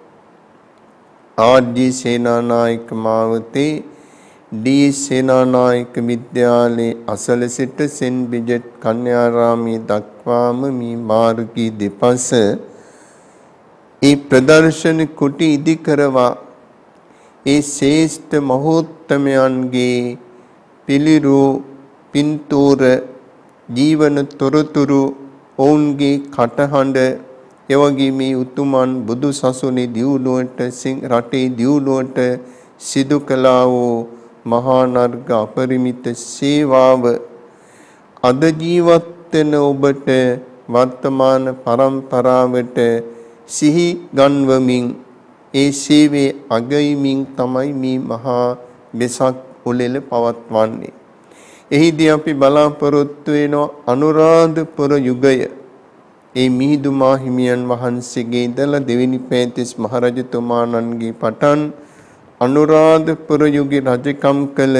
ආර්.ජී. සේනානායක මාවතේ ඩී. සේනානායක විද්‍යාලයේ අසල සිට සෙන්ට් බ්‍රිජට් කන්‍යාරාමයේ දක්වාම මේ මාර්ගයේ දෙපස ඒ ප්‍රදර්ශන කුටි ඉදි කරවා ඒ ශ්‍රේෂ්ඨ මහෝත්තමයන්ගේ පිළිරු පින්තූර ජීවන තොරතුරු ඔවුන්ගේ කටහඬ එවැගේ මේ උතුමන් බුදු සසුනේ දියුණුවට රටේ දියුණුවට සිදු කළා වූ මහා නර්ග අපරිමිත සේවාව අද ජීවත් වෙන ඔබට වර්තමාන පරම්පරාවට සිහි ගන්වමින් ඒ සේවයේ අගයමින් තමයි මේ මහා වෙසක් උළෙල පවත්වන්නේ. එහිදී අපි බලාපොරොත්තු වෙන අනුරාධපුර යුගය ඒ මිහිඳු මාහිමියන් වහන්සේගේ ඉඳලා දෙවෙනි පෑතිස් මහරජතුමාණන්ගේ පටන් අනුරාධපුර යුගයේ රජකම් කළ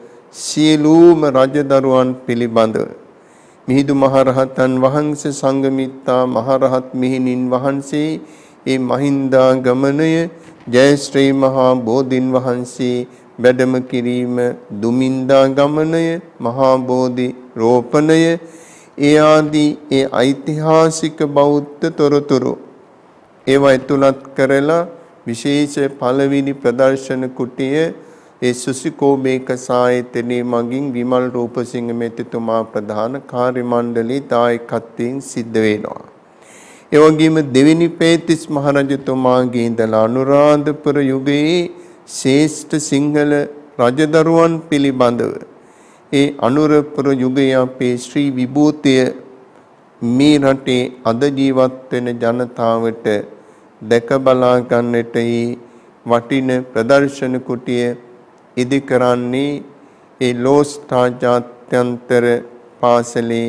සියලුම රජදරුවන් පිළිබඳව මිහිඳු මහරහතන් වහන්සේ සංඝමිත්තා මහරහත් මිහිණින් වහන්සේ ඒ මහින්දාගමනය ජයශ්‍රී මහා බෝධින් වහන්සේ වැඩම කිරීම දුමින්දාගමනය මහා බෝධි රෝපණය ඒ ආදී ඒ ඓතිහාසික බෞද්ධ තොරතුරු ඒවා ඇතුළත් කරලා විශේෂ පළවෙනි ප්‍රදර්ශන කුටිය ඒ සුසිකෝබේක සායතනයේ මගින් විමල් රූපසිංහ මෙතිතුමා ප්‍රධාන කාර්ය මණ්ඩලයේ දායකත්වයෙන් සිද්ධ වෙනවා. ඒ වගේම දෙවෙනි පෑතිස් මහරජතුමාගේ ඉඳලා අනුරාධපුර යුගයේ ශ්‍රේෂ්ඨ සිංහල රජදරුවන් පිළිබඳව ඒ අනුරාධපුර යුගයේ අපේ ශ්‍රී විභූතිය මේ රටේ අද ජීවත් වෙන ජනතාවට දැක බලා ගන්නට වටින ප්‍රදර්ශන කුටිය ඉදි කරන්නේ ඒ ලෝස්ටා ජාත්‍යන්තර පාසලේ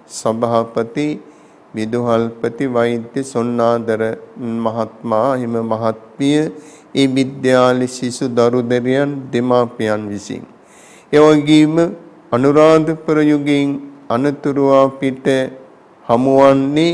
සභාපති විදුහල්පති වෛද්‍ය සොන්නාදර මහත්මයා හිම මහත්මිය ඒ විද්‍යාලේ සිසු දරුදරියන් දෙමාපියන් විසින් ඒ වගේම අනුරාධපුර යුගයෙන් අනතුරු අපිට හමුවන්නේ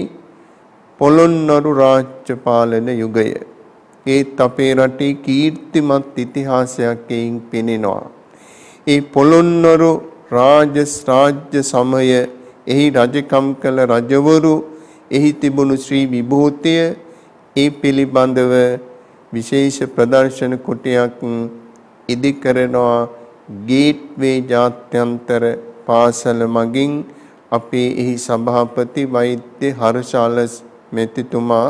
පොළොන්නරු රාජ්‍ය පාලන යුගය. ඒත් අපේ රටේ කීර්තිමත් ඉතිහාසයක් එයින් පෙනෙනවා. ඒ පොළොන්නරු රාජ රාජ්‍ය සමය එහි රජකම් කළ රජවරු එහි තිබුණු ශ්‍රී විභූතිය ඒ පිළිබඳව විශේෂ ප්‍රදර්ශන කුටියක් ඉදි කරනවා ගේට්වේ ජාත්‍යන්තර පාසල මගින් අපේ එහි සභාපති වෛද්‍ය හර්ෂාලස් මෙතිතුමා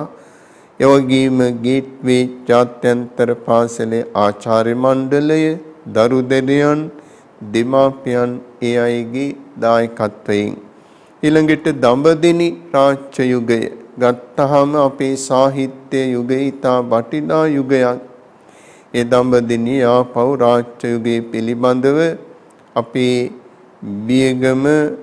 එවැගේම ගේට්වේ ජාත්‍යන්තර පාසලේ ආචාර්ය මණ්ඩලය දරු දෙවියන් දෙමාපියන් ඒ අයගේ දායකත්වයෙන් ඊළඟට දඹදෙණි රාජ්‍ය යුගය ගත්තහම අපේ සාහිත්‍ය යුගයේ ඉතා වටිනා යුගයක්. ඒ දඹදෙණි ආපහු රාජ්‍ය යුගයේ පිළිබඳව අපේ බියගම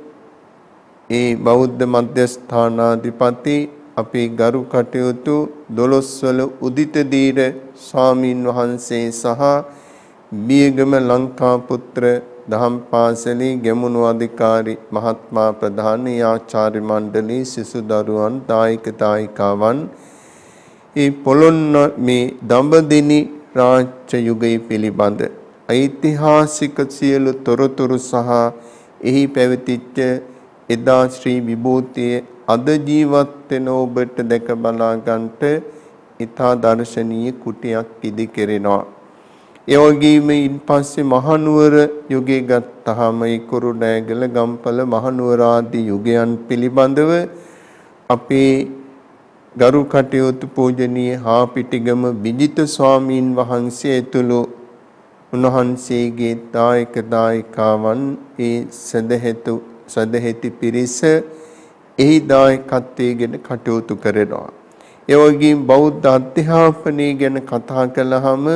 ඒ බෞද්ධ මධ්‍යස්ථානාධිපති අපේ ගරු කටයුතු දොළොස්වල උදිත දීර ස්වාමින් වහන්සේ සහ බියගම ලංකාපුත්‍ර දහම් පාසලේ ගැමුණු අධිකාරී මහත්මා ප්‍රධාන ආචාර්ය මණ්ඩලයේ සිසු දරුවන් දායක දායිකාවන් ඒ පොළොන්න මේ දඹදෙණි රාජ්‍ය යුගයේ පිළිබඳ ඓතිහාසික සියලු තොරතුරු සහ එහි පැවතිච්ච එදා ශ්‍රී විභූතිය අද ජීවත් වෙන ඔබට දැක බලා ගන්නට ඉතා දර්ශනීය කුටියක් ඉදි කෙරෙනවා. ඒ වගේම ඉන්පස්සේ මහනුවර යුගයේ ගත්තාම ඒ කුරුණෑගල ගම්පල මහනුවර ආදී යුගයන් පිළිබඳව අපේ ගරු කටයුතු පූජනීය හාපිටිගම විජිත ස්වාමීන් වහන්සේ ඇතුළු උන්වහන්සේගේ දායක දායිකාවන් ඒ සදහෙතු සදහෙති පිරිස එහි දායකත්වයෙන් කටයුතු කරනවා. ඒ වගේම බෞද්ධ අධ්‍යාපනය ගැන කතා කළාම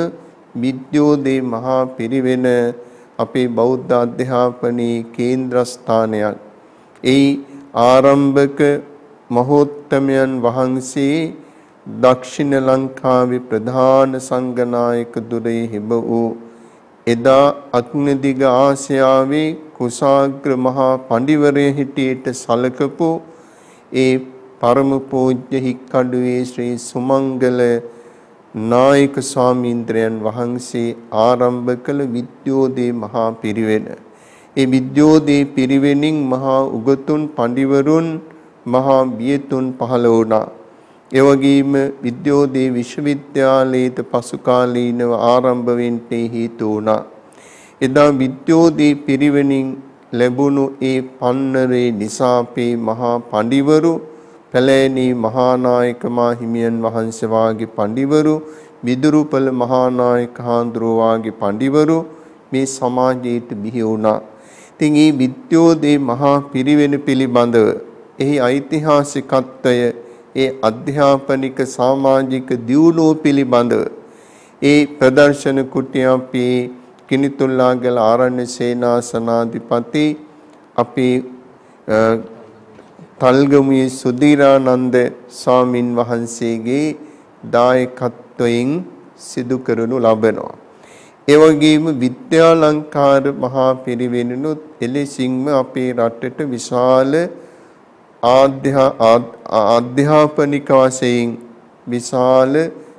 විද්‍යෝදේ මහා පිරිවෙන අපේ බෞද්ධ අධ්‍යාපනයේ කේන්ද්‍රස්ථානයක්. ඒ ආරම්භක මහෝත්තමයන් වහන්සේ දක්ෂිණ ලංකාවේ ප්‍රධාන සංඝනායක දුරේ හිබ වූ එදා අග්නිදිග ආසියාවේ කුසාග්‍ර මහා පඬිවරය හිටියට සලකපු ඒ පරම පූජ්‍ය හික්කඩුවේ ශ්‍රී සුමංගල නායක ස්වාමීන්ද්‍රයන් වහන්සේ ආරම්භ කළ විද්‍යෝදේ මහා පිරිවෙන. ඒ විද්‍යෝදේ පිරිවෙනින් මහා උගතුන් පඬිවරුන් මහා බියතුන් පහළ වුණා. ඒ වගේම විද්‍යෝදේ විශ්වවිද්‍යාලයට පසු කාලීනව ආරම්භ වෙන්න හේතු වුණා. එදා විද්‍යෝදේ පිරිවෙනින් ලැබුණු ඒ පන්නරේ නිසා අපේ මහා පඬිවරු පැලෑණී මහානායක මාහිමියන් වහන්සේ වාගේ පඬිවරු විදුරුපල මහානායක හාමුදුරුවෝ වාගේ පඬිවරු මේ සමාජයට බිහි වුණා. ඉතින් මේ විද්‍යෝදේ මහා පිරිවෙන පිළිබඳව එහි ඓතිහාසිකත්වය ඒ අධ්‍යාපනික සමාජික දියුණුව පිළිබඳව ඒ ප්‍රදර්ශන කුටිය අපේ කිනිතුල්ලාගල ආරණ්‍ය සේනාසනාධිපති අපේ තල්ගමුවේ සුධීරානන්ද ස්වාමින් වහන්සේගේ දායකත්වයෙන් සිදු කරනු ලබනවා. ඒ වගේම විද්‍යාලංකාර මහා පිරිවෙනනුත් එලෙසින්ම අපේ රටට විශාල ආධ්‍යාපනික වශයෙන් විශාල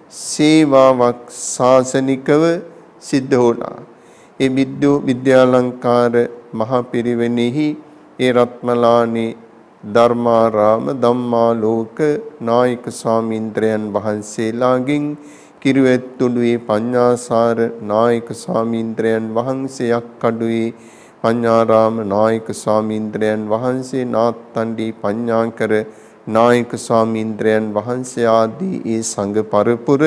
සේවාවක් ශාසනිකව සිද්ධ වුණා. ඒ විද්‍යාලංකාර මහා පිරිවෙනෙහි ඒ රත්මලානේ ධර්මාරාම ධම්මාලෝක නායක ස්වාමීන්ද්‍රයන් වහන්සේලාගෙන් කිරුවැත්තුළුවේ පඤ්ඤාසාර නායක ස්වාමීන්ද්‍රයන් වහන්සේ යක්කඩුවේ පඤ්ඤාරාම නායක ස්වාමීන්ද්‍රයන් වහන්සේ නාත්තණ්ඩී පඤ්ඤාකර නායක ස්වාමීන්ද්‍රයන් වහන්සේ ආදී ඒ සංඝ පරපුර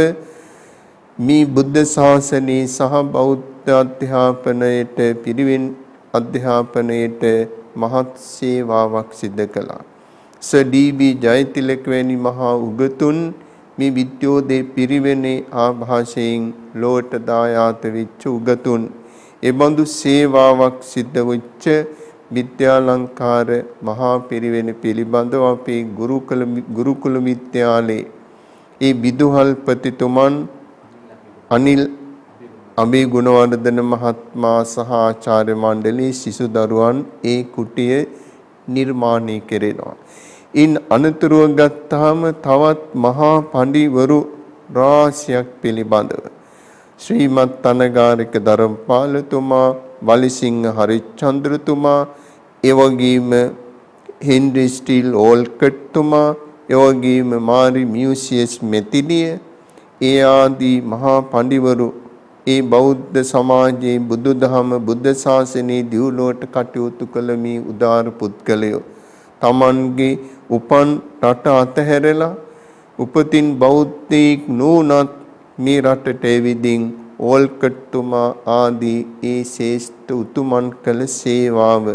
මේ බුද්ධ ශාසනයේ සහ බෞද්ධ අධ්‍යාපනයේට පිරිවෙන් අධ්‍යාපනයේට මහත් සේවාවක් සිදු කළා. Sir D. B.. ජයතිලක වැනි මහා උගතුන් මේ විද්‍යෝදේ පිරිවෙනේ ආభాෂයෙන් ලෝට දායාත වෙච්ච උගතුන් ඒ බඳු සේවාවක් සිද්ධ වෙච්ච විද්‍යාලංකාර මහා පිරිවෙන පිළිබඳව අපේ ගුරුකුල ගුරුකුල විද්‍යාලයේ ඒ විදුහල්පතිතුමන් අනිල් අබේ ගුණවර්ධන මහත්මයා සහ ආචාර්ය මණ්ඩලයේ සිසු දරුවන් ඒ කුටිය නිර්මාණය කෙරෙනවා. ඉන් අනතුරුව ගත්තාම තවත් මහා පඬිවරු රාශියක් පිළිබඳව ශ්‍රීමත් අනගාරික ධර්මපාලතුමා, වලිසිංහ හරිචන්ද්‍රතුමා, එවැගේම හෙන්රි ස්ටිල් ඕල්කට්තුමා, එවැගේම මාරි මියුසියස් මෙතිනිය, ඒ ආදී මහා පඬිවරු ඒ බෞද්ධ සමාජයේ බුදුදහම බුද්ධ ශාසනයේ දියුණුවට කටයුතු කළ මේ උදාර පුද්ගලයෝ තමන්ගේ උපන් රට අතහැරලා උපතින් බෞද්ධයෙක් නොවුනත් මේ රටට එවිදින් ඕල්කට්තුමා ආදී ඒ ශ්‍රේෂ්ඨ උතුමන් කළ සේවාව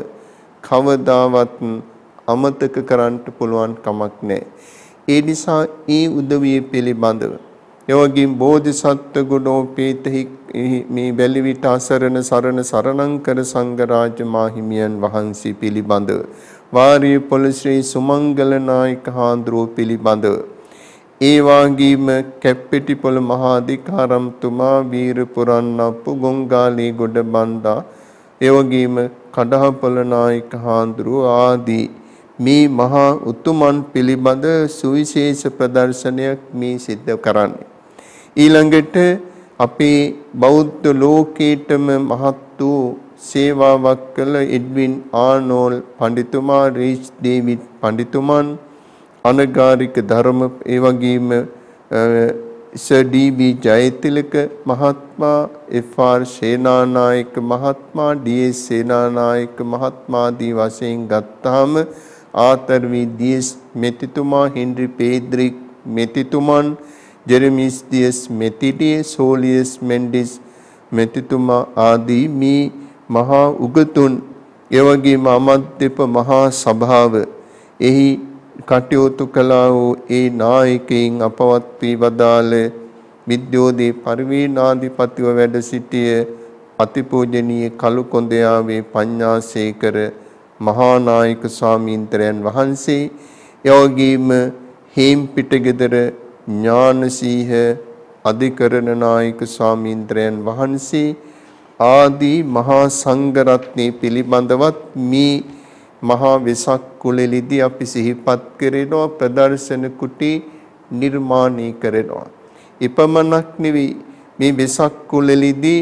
කවදාවත් අමතක කරන්න පුළුවන් කමක් නැහැ. ඒ නිසා ඒ උදවිය පිළිබඳව එවැගේම බෝධිසත්ව ගුණෝපේතෙහි මේ වැලිවිට අසරණ සරණ සරණංකර සංඝරාජ මාහිමියන් වහන්සේ පිළිබඳව වාරිය පොළ ශ්‍රී සුමංගල නායක හාමුදුරුවෝ පිළිබඳව ඒ වගේම කැප්පෙටිපොළ මහා අධිකාරම්තුමා වීර පුරන්නප්පු ගොංගාලී ගොඩබන්දා ඒ වගේම කඩහපොළ නායක හාමුදුරුවෝ ආදී මේ මහා උතුමන් පිළිබඳ සුවිශේෂ ප්‍රදර්ශනයක් මේ සිද්ධ කරන්නේ. ඊළඟට අපේ බෞද්ධ ලෝකේටම මහත් වූ සේවාවක් කළ එඩ්වින් ආනෝල් පඬිතුමා, රීච් ඩේවිඩ් පඬිතුමන්, අනගාරික ධර්ම ඒ වගේම සර් ඩී.බී. ජයතිලක මහත්මයා, එෆ්.ආර්. සේනානායක මහත්මයා, ඩී.එස්. සේනානායක මහත්මයා ආදී වශයෙන් ගත්තාම ආතර් වී ඩී.එස්. මෙතිතුමා, හෙන්රි පේද්‍රික් මෙතිතුමන්, ජෙරමිස් ඩී.එස්. මෙතිටිය, සෝලියස් මෙන්ඩිස් මෙතිතුමා ආදී මේ මහා උගතුන් එවැගේම අමද්දප මහා සභාව එහි කටයුතු කළා වූ ඒ නායකයින් අපවත් වී වදාළ විද්‍යෝදේ පරිවේනාධිපතිව වැඩ සිටිය අතිපූජනීය කළුකොඳයාවේ පඤ්ඤාසේකර මහා නායක ස්වාමීන්ද්‍රයන් වහන්සේ, එවැගේම හේම්පිටගෙදර ඥානසීහ අධිකරණ නායක ස්වාමීන්ද්‍රයන් වහන්සේ ආදී මහා සංඝ රත්නයේ පිළිබඳවත් මේ මහා වෙසක් කුලෙලිදී අපි සිහිපත් කරනවා, ප්‍රදර්ශන කුටි නිර්මාණය කරනවා. එපමණක් නෙවෙයි, මේ වෙසක් කුලෙලිදී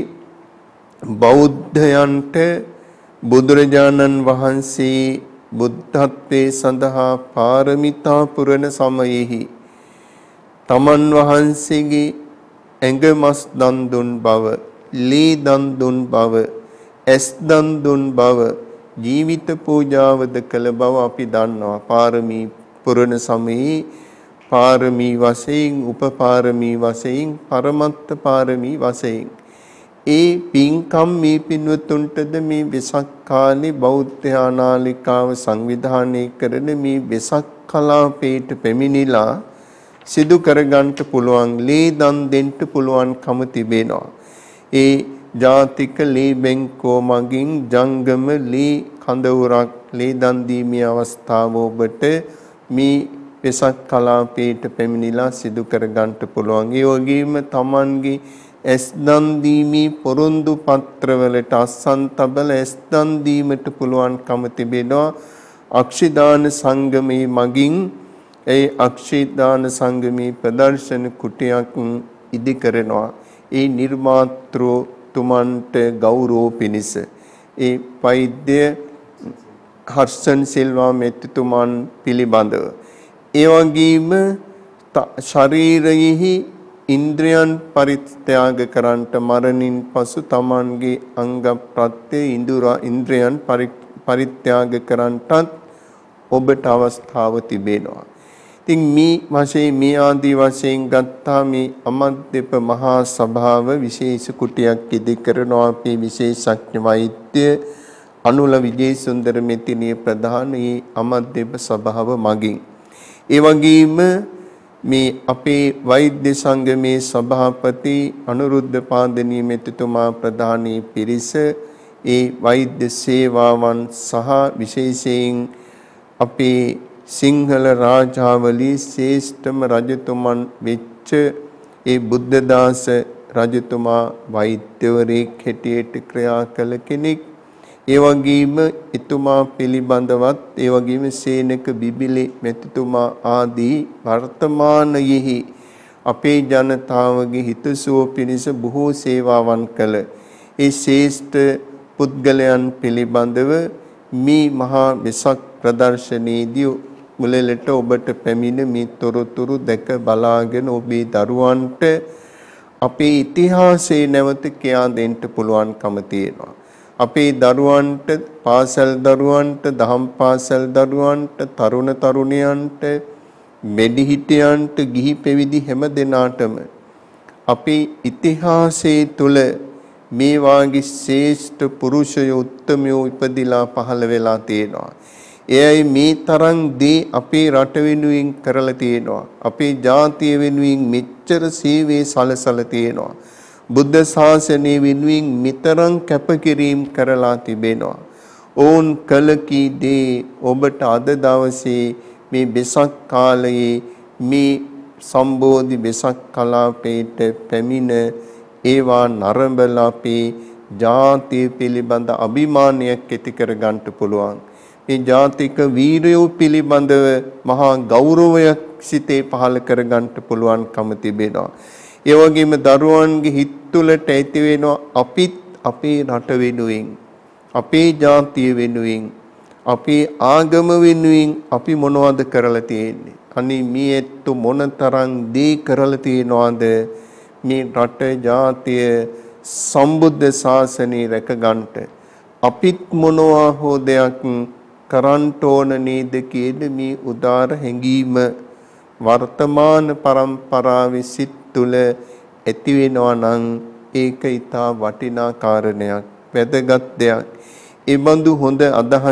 බෞද්ධයන්ට බුදුරජාණන් වහන්සේ බුද්ධත්වයේ සඳහා පාරමිතා පුරන සමයෙහි තමන් වහන්සේගේ ඇඟ මස් දන් දුන් බව, ලී දන් දුන් බව, ඇස් දන් දුන් බව, ජීවිත පූජාවද කළ බව අපි දන්නවා. පාරමී පුරන සමයේ පාරමී වශයෙන්, උපපාරමී වශයෙන්, පරමත්ත පාරමී වශයෙන් ඒ පින්කම් මේ පින්වතුන්ටද මේ වෙසක් කාලේ බෞද්ධ ආනාලිකාව සංවිධානය කරන මේ වෙසක් කලාපයට පැමිණිලා සිදු කරගන්නට පුළුවන්, ලේ දන් දෙන්න පුළුවන්කම තිබෙනවා. ඒ ජාතික ලේ බැංකුව මගින් ජංගම ලේ කඳවුරක් ලේ දන් දීමේ අවස්ථාව ඔබට මේ වෙසක් කලාපයට පැමිණිලා සිදු කරගන්නට පුළුවන්. ඒ වගේම Tamanගේ ඇස් දන් දීමේ පොරොන්දු පත්‍රවලට අස්සන් තබල ඇස් දන් දීමට පුළුවන්කම තිබෙනවා. අක්ෂිදාන සංගමේ මගින් ඒ අක්ෂිදාන සංගමේ ප්‍රදර්ශන කුටියක් ඉදි කරනවා. ඒ නිර්මාතෘ තුමන්ට ගෞරව පිණිස ඒ වෛද්‍ය හර්ෂන් සිල්වා මෙතුමන් පිළිබඳව, ඒ වගේම ශරීරයෙහි ඉන්ද්‍රයන් පරිත්‍යාග කරන්නට මරණින් පසු තමන්ගේ අංග ප්‍රත්‍ය ඉන්ද්‍රා ඉන්ද්‍රයන් පරිත්‍යාග කරන්නටත් ඔබට අවස්ථාව තිබෙනවා. ඉතින් මේ වශයෙන් මේ ආදී වශයෙන් ගත්තා මේ අමද්දේප මහා සභාව විශේෂ කුටියක් ඉදි කරනවා. අපේ විශේෂඥ වෛද්‍ය අනුල විජේසුන්දර මෙතිණිය ප්‍රධාන මේ අමද්දේප සභාව මගින්, ඒ වගේම මේ අපේ වෛද්‍ය සංගමේ සභාපති අනුරුද්ධ පාදනී මෙතුමා ප්‍රධානී පිරිස ඒ වෛද්‍ය සේවාවන් සහ විශේෂයෙන් අපේ සිංහල රාජාවලී ශ්‍රේෂ්ඨම රජතුමන් වෙච්ච ඒ බුද්ධදාස රජතුමා වෛද්‍යවරයෙක් හැටියට ක්‍රියා කළ කෙනෙක්. ඒ වගේම එතුමා පිළිබඳවත් ඒ වගේම සේනක බිබිලි මෙතුමා ආදී වර්තමානයෙහි අපේ ජනතාවගේ හිතසුව පිණිස බොහෝ සේවාවන් කළ ඒ ශ්‍රේෂ්ඨ පුද්ගලයන් පිළිබඳව මේ මහා වෙසක් ප්‍රදර්ශනයේදී මුලලට ඔබට පැමිණ මේ තොරතුරු දැක බලාගෙන ඔබේ දරුවන්ට අපේ ඉතිහාසයේ නැවත කියා දෙන්න පුළුවන්කම තියෙනවා. අපේ දරුවන්ට, පාසල් දරුවන්ට, දහම් පාසල් දරුවන්ට, තරුණ තරුණියන්ට, මෙඩිහිටියන්ට, ගිහි පෙවිදි හැම දෙනාටම අපේ ඉතිහාසයේ තුල මේ වාගේ ශ්‍රේෂ්ඨ පුරුෂයෝ උත්තමයෝ ඉපදිලා පහළ වෙලා තියෙනවා. එයයි මේ තරම් දේ අපේ රට වෙනුවෙන් කරලා තියෙනවා. අපේ ජාතිය වෙනුවෙන් මෙච්චර සේවයේ සලසලා තියෙනවා. බුද්ධ ශාසනය වෙනුවෙන් මෙතරම් කැපකිරීම කරලා තිබෙනවා. ඕන් කළ කී දේ ඔබට අද දවසේ මේ වෙසක් කාලයේ මේ සම්බෝධි වෙසක් කලාපයට පැමිණ ඒවා නරඹලා අපේ ජාතිය පිළිබඳ අභිමානයක් ඇති කර ගන්නට පුළුවන්. මේ ජාතික වීරයෝ පිළිබඳව මහා ගෞරවයක් සිතේ පහළ කර ගන්නට පුළුවන්කම තිබෙනවා. ඒ වගේම දරුවන්ගේ හිත තුළට ඇති වෙනවා අපිත් අපේ රට වෙනුවෙන්, අපේ ජාතිය වෙනුවෙන්, අපේ ආගම වෙනුවෙන් අපි මොනවද කරලා තියෙන්නේ? අනේ මේ ඇත්ත මොනතරම් දේ කරලා තියෙනවද මේ රට ජාතිය සම්බුද්ධ ශාසනය රැක ගන්නට? අපිත් මොනවා හෝ දෙයක් කරන්න ඕන නේද කියන මේ උදාර හැඟීම වර්තමාන පරම්පරාවේ සිත් තුළ ඇති වෙනවා නම් ඒක ඊටා වටිනා කාරණයක්, වැදගත් දෙයක්. ඒ බඳු හොඳ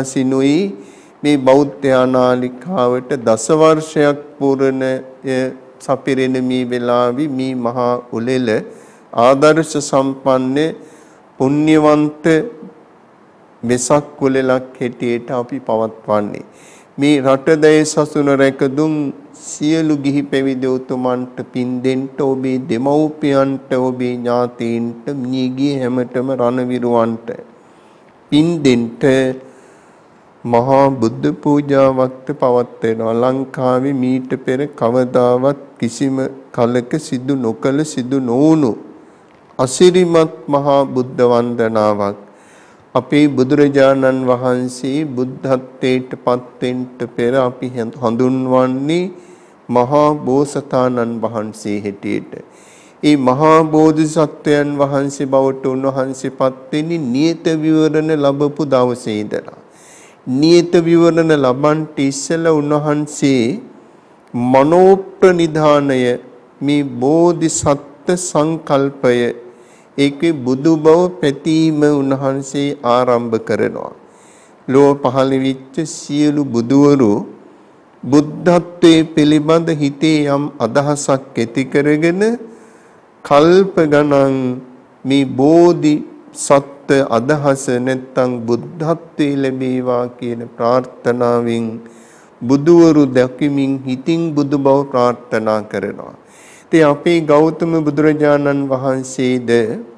අදහසිනුයි මේ බෞද්ධ ආනාලිකාවට දස වර්ෂයක් පුරන සපිරෙන මේ වෙලාවේ මේ මහා උලෙල ආදර්ශ සම්පන්න පුණ්‍යවන්ත වෙසක් උලෙලක් හැටියට අපි පවත්වන්නේ. මේ රටදේ සසුන රැකදුම් සියලු ගිහි පැවිදි උතුමන්ට පින් දෙන්න ඔබේ දෙමව්පියන්ට ඔබේ ඥාතීන්ට මියගිය හැමතෙම රණවිරුවන්ට පින් දෙන්න මහා බුද්ධ පූජාවක් පවත්වනවා. ලංකාවේ මීට පෙර කවදාවත් කිසිම කලක සිදු නොකළ සිදු නොවුණු අසිරිමත් මහා බුද්ධ වන්දනාවක් අපේ බුදුරජාණන් වහන්සේ බුද්ධත්වයට පත් වෙන්න පෙර අපි හඳුන්වන්නේ මහා බෝසතාණන් වහන්සේ හැටියට. ඒ මහා බෝධිසත්වයන් වහන්සේ බවට උන්වහන්සේ පත් වෙන්නේ නියත විවරණ ලැබපු දවසේ ඉඳලා. නියත විවරණ ලබන්ට ඉස්සෙල්ලා උන්වහන්සේ මනෝප්‍රනිධානය මේ බෝධිසත්ත්ව සංකල්පය ඒකේ බුදු බව පැතීම උන්වහන්සේ ආරම්භ කරනවා. ලෝක පහළ වෙච්ච සියලු බුදුවරු බුද්ධත්වයේ පිළිබඳ හිතේ යම් අදහසක් ඇති කරගෙන කල්ප ගණන් මේ බෝධි සත්‍ය අදහස නැත්තම් බුද්ධත්වයේ ලැබේවා කියන ප්‍රාර්ථනාවෙන් බුදුවරු දැකීමින් හිතින් බුදු බව ප්‍රාර්ථනා කරනවා. ඉතින් අපේ ගෞතම බුදුරජාණන් වහන්සේද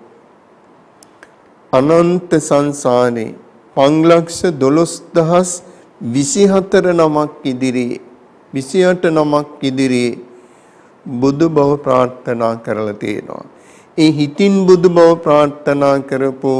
අනන්ත සංසාරේ පන්ලක්ෂ දොළොස් දහස් විසිහතර නමක් ඉදිරියේ විසිඅට නමක් ඉදිරියේ බුදු බව ප්‍රාර්ථනා කරලා තියෙනවා. ඒ හිතින් බුදු බව ප්‍රාර්ථනා කරපු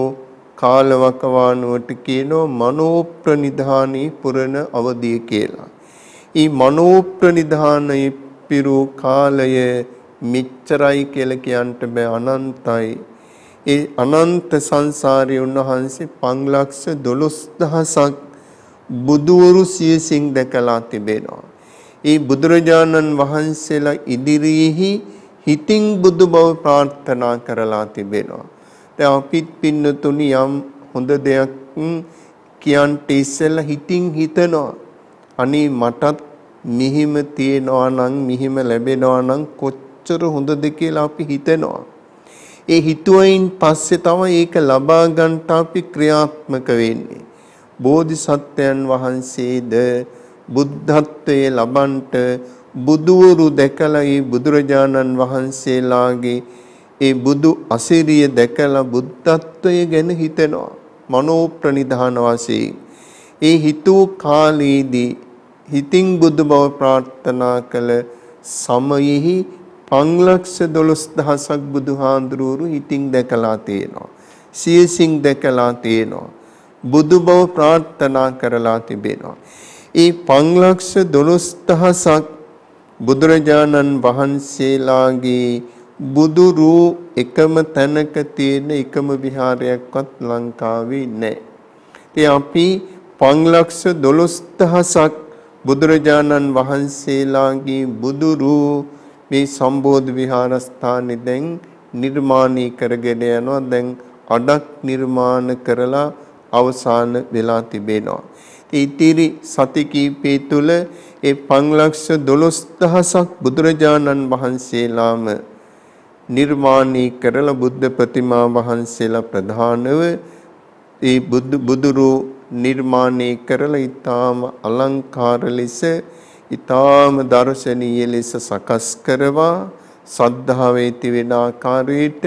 කාලවකවානුවට කියනවා මනෝප්‍රනිධානී පුරණ අවදිය කියලා. ඒ මනෝප්‍රනිධානයේ පිරු කාලය මිච්චරයි කියලා කියන්න බෑ අනන්තයි. ඒ අනන්ත සංසාරේ උන්වහන්සේ පන්ලක්ෂ දොළොස් දහසක් බුදුවරු සියසින් දැකලා තිබෙනවා. ඒ බුදුරජාණන් වහන්සේලා ඉදිරියෙහි හිතින් බුදු බව ප්‍රාර්ථනා කරලා තිබෙනවා. දැන් අපිත් පින්නතුනි යම් හොඳ දෙයක් කියන්ට ඉස්සෙල්ලා හිතින් හිතනවා. අනේ මටත් මිහිම තියනවා නම් මිහිම ලැබෙනවා නම් කොච්චර හොඳද කියලා අපි හිතනවා. ඒ හිතුවයින් පස්සේ තමයි ඒක ලබා ගන්නට අපි ක්‍රියාත්මක වෙන්නේ. බෝධිසත්වයන් වහන්සේද බුද්ධත්වයේ ලබන්ට බුදුවරු දැකලා ඒ බුදුරජාණන් වහන්සේලාගේ ඒ බුදු අසිරිය දැකලා බුද්ධත්වය ගැන හිතනවා මනෝප්‍රනිධාන වශයෙන්. ඒ හිතූ කාලයේදී හිතින් බුදු බව ප්‍රාර්ථනා කළ සමයෙහි පන්ලක්ෂ දොළොස් දහසක් බුදුහාඳුරුවරු හිතින් දැකලා තියෙනවා. සියසින් දැකලා තියෙනවා. බුදු බව ප්‍රාර්ථනා කරලා තිබෙනවා. ඒ පන්ලක්ෂ දොළොස් දහසක් බුදුරජාණන් වහන්සේලාගේ බුදු රූ එකම තැනක තියෙන එකම විහාරයක්වත් ලංකාවේ නැහැ. ඉතින් අපි පන්ලක්ෂ දොළොස් දහසක් බුදුරජාණන් වහන්සේලාගේ බුදු රූ මේ සම්බෝධි විහාරස්ථානයේ දැන් නිර්මාණය කරගෙන යනවා. දැන් අඩක් නිර්මාණ කරලා අවසන් වෙලා තිබෙනවා. ඉතිරි සති කීපය තුළ ඒ පන්ලක්ෂ දොළොස් දහසක් බුදුරජාණන් වහන්සේලාම නිර්මාණය කරලා බුද්ධ ප්‍රතිමා වහන්සේලා ප්‍රධානව ඒ බුදු බුදුරු නිර්මාණය කරලා ඊටාම අලංකාර ලෙස ඊටාම දර්ශනීය ලෙස සකස් කරවා සද්ධාවේ තිබෙන ආකාරයට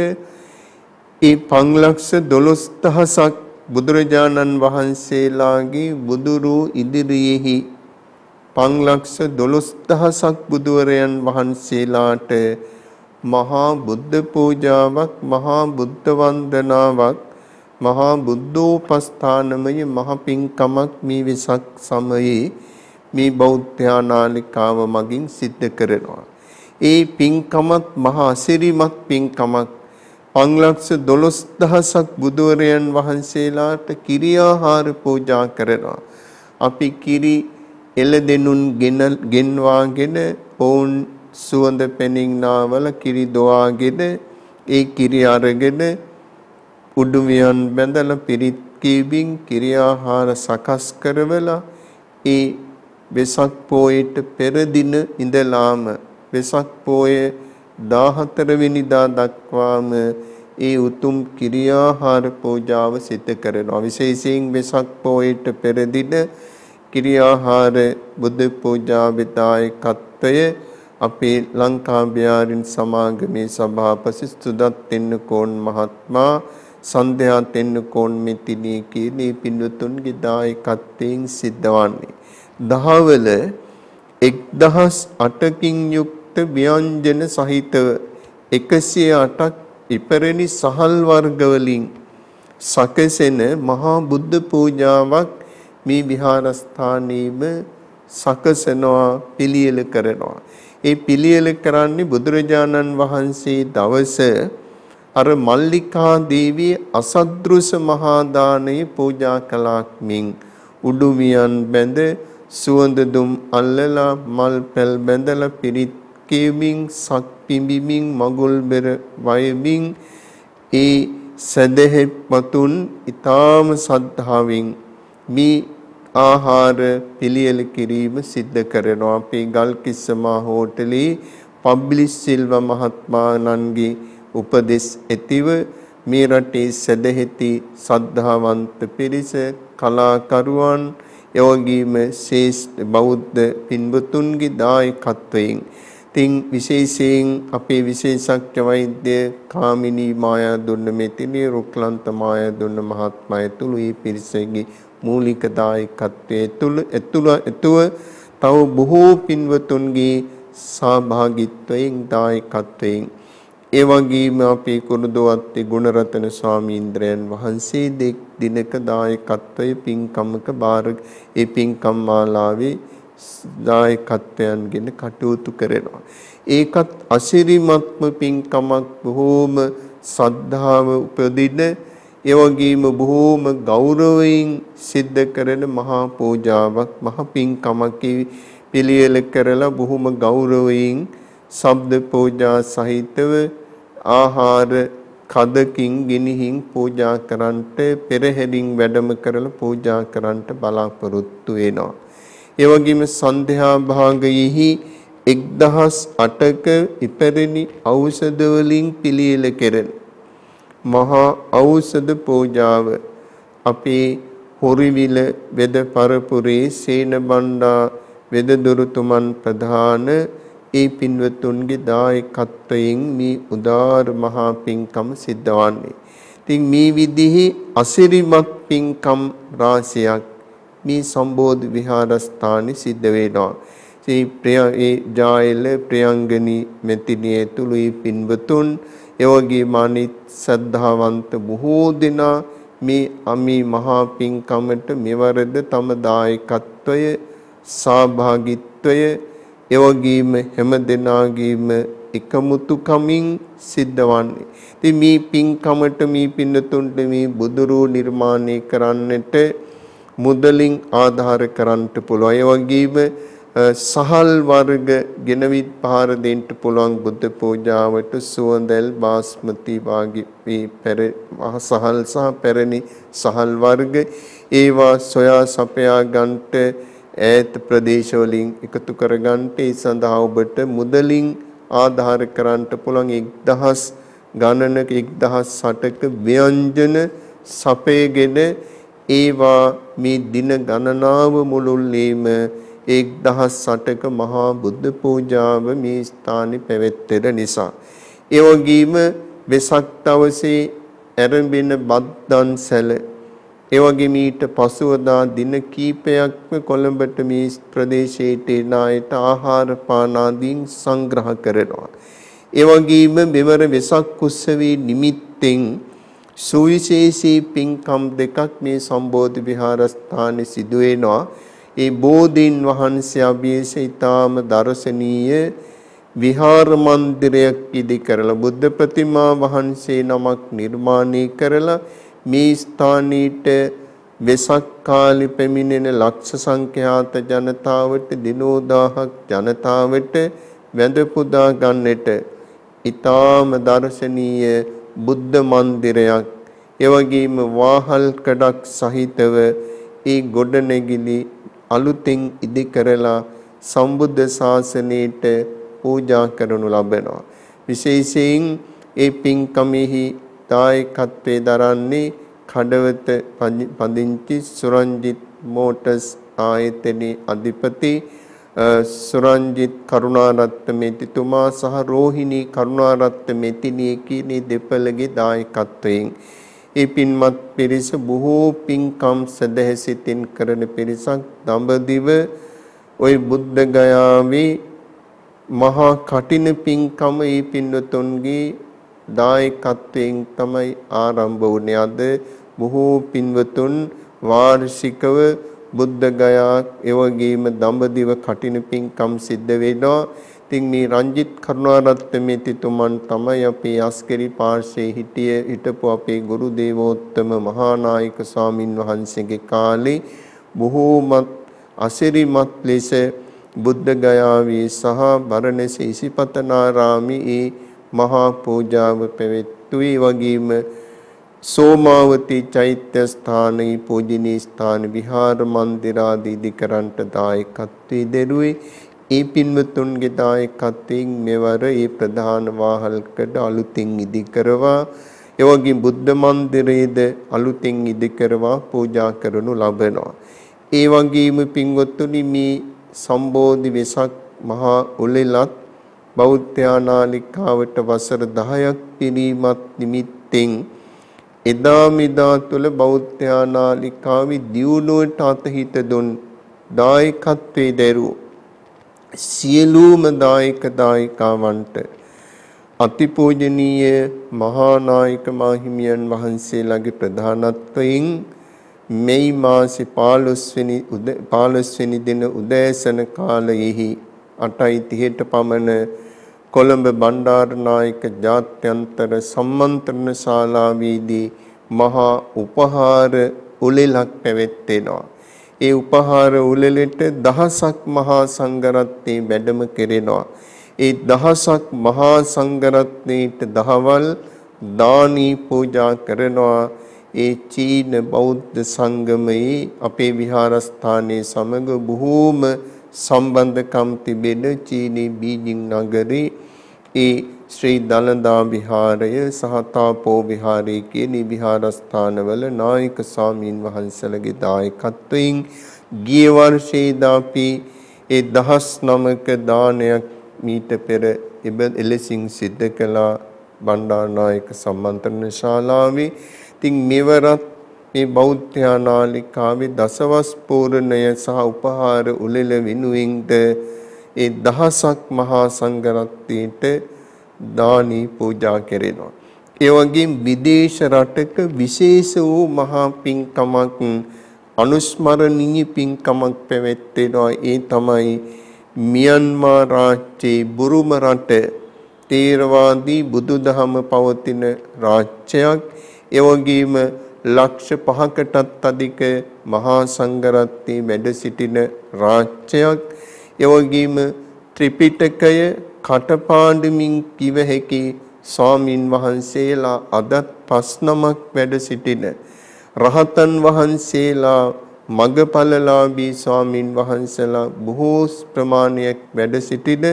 ඒ පන්ලක්ෂ දොළොස් දහසක් බුදුරජාණන් වහන්සේලාගේ බුදුරු ඉදිරියෙහි පන්ලක්ෂ දොළොස් දහසක් බුදුවරයන් වහන්සේලාට මහා බුද්ධ පූජාවක් මහා බුද්ධ වන්දනාවක් මහා බුද්ධෝපස්ථානමය මහ පින්කමක් මේ වෙසක් සමයේ මේ බෞද්ධ නාලිකාව මගින් සිද්ධ කරනවා. ඒ පින්කමත් මහා සිරිමත් පින්කමක් පන්ලක්ෂ දොළොස් දහසක් බුදුවරයන් වහන්සේලාට කිරි ආහාර පූජා කරනවා. අපි කිරි එළදෙනුන් ගෙන්වාගෙන ඔවුන් සුවඳ පැනින් නාවල කිරි දොවාගෙන ඒ කිරි අරගෙන උඩුවියන් බැඳලා පිරිත් කීවින් කිරි ආහාර සකස් කරවලා ඒ වෙසක් පොයට පෙර දින ඉඳලාම වෙසක් පෝය දාහතර වෙනිදා දක්වාම ඒ උතුම් කිරියාහාර පූජාව සිදු කරනවා. විශේෂයෙන් වෙසක් පෝයට පෙර දින කිරියාහාර බුද්ධ පූජාවේ දායකත්වය අපේ ලංකා බිහාරින් සමාගමේ සභාපති සුදත් තෙන්නකෝන් මහත්මයා සන්ධ්‍යා තෙන්නකෝන් මෙතිණිය කියන මේ පින්වතුන්ගේ දායකත්වයෙන් සිද්ධවන්නේ. දහවල එක්දහස් අටකින් යුක්ත ව්‍යංජන සහිතව එකසිය අටක් ඉපරණි සහල් වර්ග වලින් සකසෙන මහා බුද්ධ පූජාවක් මේ විහාරස්ථානයේම සකසනවා පිළියෙල කරනවා. ඒ පිළියෙල කරන්නේ බුදුරජාණන් වහන්සේ දවස අර මල්ලිකා දේවිය අසද්දෘස මහා දානය පූජා කළාක්මින් උඩුමියන් බැඳ සුවඳ දුම් අල්ලලා මල් පැල් බැඳලා පිරිත් කියමින් සක් පිඹිමින් මගුල් බෙර වයමින් ඒ සදහෙත් මතුන් ඊ타ම සද්ධාවෙන් මේ ආහාර පිළියෙල කිරීම සිද්ධ කරනවා. අපේ ගල්කිස්ස මා හෝටලේ පබ්ලිස් සිල්වා මහත්මයාණන්ගේ උපදෙස් ඇතිව මේ රටේ සදහෙති සද්ධාවන්ත පිරිස කලාකරුවන් එවැගේම ශ්‍රේෂ්ඨ බෞද්ධ පින්වතුන්ගේ දායකත්වයෙන් තින් විශේෂයෙන් අපේ විශේෂඥ වෛද්‍ය කාමිනී මායා දුන්න මෙතිණිය රුක්ලන්ත මායා දුන්න මහත්මයා තුළු මේ පිරිසගේ මූලික දායකත්වයේ තුල එතුල එතුව තව බොහෝ පින්වතුන්ගේ සහභාගීත්වයෙන් දායකත්වයෙන් ඒ වගේම අපේ කුරුදොවත්තේ ගුණරතන ස්වාමීන්ද්‍රයන් වහන්සේ දෙක් දිනක දායකත්වයේ පින්කමක බාර ඒ පින්කම් මාලාවේ දායකත්වයන්ගෙන කටයුතු කරනවා. ඒකත් අසිරිමත්ම පින්කමක් බොහෝම සද්ධාව උපදින ඒ වගේම බොහෝම ගෞරවයෙන් සිද්ධ කරන මහා පූජාවක් මහා පින්කමක් පිළියෙල කරලා බොහෝම ගෞරවයෙන් ශබ්ද පූජා සහිතව ආහාර කදකින් ගිනිහින් පූජා කරන්නට පෙරහැරින් වැඩම කරලා පූජා කරන්නට බලාපොරොත්තු වෙනවා. ඒ වගේම සන්ධ්‍යා භාගයෙහි එක්දහස් අටක ඉපැරණි ඖෂධ වලින් පිළියෙල කෙරෙන මහා ඖෂධ පූජාව අපේ හොරිවිල වෙද පරපුරේ සේන බණ්ඩා වෙදදුරුතුමන් ප්‍රධාන ඒ පින්වතුන්ගේ දායකත්වයෙන් මේ උදාර මහා පින්කම සිද්ධවන්නේ. ඉතින් මේ විදිහේ අසිරිමත් පින්කම් රාශියක් මේ සම්බෝධි විහාරස්ථානයේ සිද්ධ වෙනවා. ඒ ප්‍රිය ඒ ජායල ප්‍රියංගනී මෙතිණිය තුළු මේ පින්වතුන් එවැගේම අනිත් සද්ධාවන්ත බොහෝ දෙනා මේ අමි මහා පින්කමට මෙවරද තම දායකත්වය සහභාගීත්වය එවැගේම හැම දෙනාගේම එකමුතුකමින් සිද්ධවන්නේ. ඉතින් මේ පින්කමට මේ පින්නතුන්ට මේ බුදුරෝ නිර්මාණය කරන්නට මුදලින් ආධාර කරන්නට පුළුවන්. ඒ වගේම සහල් වර්ග ගෙනවිත් පහර දෙන්න පුළුවන් බුද්ධ පූජාවට සුවඳල් බාස්මති වාගේ මේ පෙර සහල් සහ පැරණි සහල් වර්ග ඒවා සොයා සපයා ගන්නට ඈත ප්‍රදේශ වලින් එකතු කර ගන්නට ඒ සඳහා ඔබට මුදලින් ආධාර කරන්නට පුළුවන් එක්දහස් ගණනක එක්දහස් අටක ව්‍යංජන සපයගෙන ඒවා මේ දින ගණනාව මුළුල්ලේම එක්දහස් අටක මහා බුද්ධ පූජාව මේ ස්ථානයේ පැවැත්වෙන නිසා ඒ වගේම වෙසක් දවසේ ආරම්භන බද්දන් සැල ඒ වගේම ඊට පසුවදා දින කීපයක්ම කොළඹට මේ ප්‍රදේශයට එන අයට ආහාර පාන ආදීන් සංග්‍රහ කරනවා. ඒ වගේම මෙවර වෙසක් උත්සවයේ නිමිත්තෙන් සුවිශේෂී පින්කම් දෙකක් මේ සම්බෝධි විහාරස්ථානයේ සිදු වෙනවා. ඒ බෝධීන් වහන්සේ අභියස ඊටාම දර්ශනීය විහාර මන්දිරයක් ඉදි කරලා බුද්ධ ප්‍රතිමා වහන්සේ නමක් නිර්මාණය කරලා මේ ස්ථානීට වෙසක් කාලෙ පැමිණෙන ලක්ෂ සංඛ්‍යාත ජනතාවට දිනෝදාහක් ජනතාවට වැඳ පුදා ගන්නට ඊටාම දර්ශනීය බුද්ධ මන්දිරයක් එවැගේම වාහල් කඩක් සහිතව ඒ ගොඩනැගිලි අලුතින් ඉදි කරලා සම්බුද්ධ ශාසනයට පූජා කරනු ලබනවා. විශේෂයෙන් ඒ පින්කමෙහි දායකත්වයේ දරන්නේ කඩවත පදිංචි සුරංජිත් මෝටර්ස් ආයතනයේ අධිපති සුරංජිත් කරුණාරත්න මෙතිතුමා සහ රෝහිණී කරුණාරත්න මෙතිණිය කියන දෙපළගේ දායකත්වයෙන් ඒ පින්වත් පිරිස බොහෝ පින්කම් සදහැසිතින් කරන පිරිසක් දඹදිව ওই බුද්ධ ගයාවේ මහා කටින පින්කම ඒ පින්වතුන්ගේ දායකත්වයෙන් තමයි ආරම්භ වුණේ. අද බොහෝ පින්වතුන් වාර්ෂිකව බුද්ධ ගයා එවැගේම දඹදිව කටින පින්කම් සිද්ධ වෙනවා. ඉතින් මේ රංජිත් කරුණාරත්න මෙතිතුමන් තමයි අපේ අස්කරි පාර්ශ්වයේ හිටිය හිටපු අපේ ගුරු දේවෝත්තම මහානායක ස්වාමින් වහන්සේගේ කාලේ බොහෝමත් අසිරිමත් ලෙස බුද්ධ ගයාවේ සහ බරණැස ඉසිපතනාරාමේ ඒ මහා පූජාව පැවැත්වුවේ. වගේම සෝමාවතී චෛත්‍ය ස්ථානයේ පූජනීය ස්ථාන විහාර මන්දිර ආදී ඉදිකරන්ට දායකත්වයේ දරුවේ. ඒ පින්වතුන්ගේ දායකත්වයෙන් මෙවර ඒ ප්‍රධාන වාහල්කට අලුතින් ඉදි කරවා එවැගේ බුද්ධ මන්දිරයේද අලුතින් ඉදි කරවා පූජා කරනු ලබනවා. ඒ වගේම පින්වත්තුනි මේ සම්බෝධි වෙසක් මහා උළෙලත් බෞද්ධ නාලිකාවට වසර දහයක් පිරීමත් නිමිත්තෙන් එදා මෙදා තුළ බෞද්ධ නාලිකාවේ දියුණුවට අතහිත දුන් දායකත්වයේ දරුවෝ සියලුම දායක දායිකාවන්ට අතිපූජනීය මහා නායක මාහිමියන් වහන්සේලාගේ ප්‍රධානත්වයෙන් මේ මාසේ පහළොස් වෙනි පහළොස් වෙනි දින උදෑසන කාලයෙහි අටයි තිහට පමණ කොළඹ බණ්ඩාරනායක ජාත්‍යන්තර සම්මන්ත්‍රණ ශාලාවේදී මහා උපහාර උළෙලක් පැවැත්වෙනවා. ඒ උපහාර උළෙලට දහසක් මහා සංඝරත්නයේ වැඩම කෙරෙනවා. ඒ දහසක් මහා සංඝරත්නයට දහවල් දානී පූජා කරනවා. ඒ චීන බෞද්ධ සංගමයේ අපේ විහාරස්ථානයේ සමග බොහෝම සම්බන්ධකම් තිබෙන චීනී බීජිං නගරේ ඒ ශ්‍රී දලදා විහාරය සහ තාපෝ විහාරය කියන විහාරස්ථානවල නායක ස්වාමීන් වහන්සේලගේ දායකත්වයෙන් ගිය වර්ෂයේදී අපි ඒ දහස් නවක දානයක් මීට පෙර එලෙසින් සිද්ධ කළා බණ්ඩාරනායක සම්මන්ත්‍රණ ශාලාවේ. ඉතින් මෙවරත් මේ බෞද්ධ නාලිකාවේ දසවස් පූර්ණය සහ උපහාර උළෙල වෙනුවෙන්ද ඒ දහසක් මහා සංඝරත්නයට දානී පූජා කෙරෙනවා. ඒ වගේම විදේශ රටක විශේෂ වූ මහා පින්කමක් අනුස්මරණීය පින්කමක් පැවැත්වෙනවා. ඒ තමයි මියන්මාර් රාජ්‍යයේ බුරුම රට තේරවාදී බුදුදහම පවතින රාජ්‍යයක්. ඒ වගේම ලක්ෂ පහකටත් අධික මහා සංඝරත්නයේ වැඩ සිටින රාජ්‍යයක්. ඒ වගේම ත්‍රිපිටකය කටපාඩමින් කිව හැකි ස්වාමින් වහන්සේලා අදත් පස් නමක් වැඩ සිටින රහතන් වහන්සේලා මගපලලාභී ස්වාමින් වහන්සේලා බොහෝ ප්‍රමාණයක් වැඩ සිටින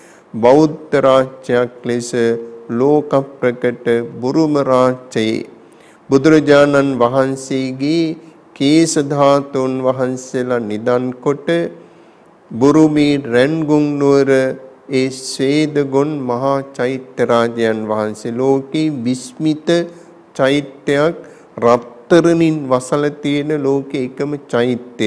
බෞද්ධ රාජ්‍යයක් ලෙස ලෝක ප්‍රකට බුරුම රාජ්‍යයේ බුදුරජාණන් වහන්සේගේ කේස ධාතුන් වහන්සේලා නිදන් කොට බුරුමී රන්ගුන් නුවර ඒ ස්වේදගොන් මහා චෛත්‍ය රාජයන් වහන්සේ ලෝකේ විස්මිත චෛත්‍යයක් රත්තරනින් වසල තියෙන ලෝකේ එකම චෛත්‍ය.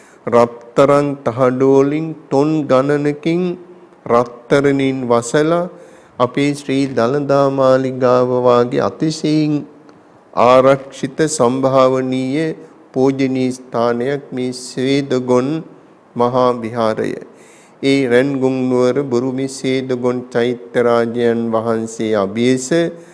රත්තරන් තහඩෝලින් ටොන් ගණනකින් රත්තරනින් වසලා අපේ ශ්‍රී දලදා මාලිගාව වාගේ අතිශයින් ආරක්ෂිත සම්භාවනීය පූජනීය ස්ථානයක් මේ ස්වේදගොන් මහා විහාරය. ඒ රන්ගුන් නුවර බුරුමි ස්වේදගොන් චෛත්‍ය රාජයන් වහන්සේ අභියස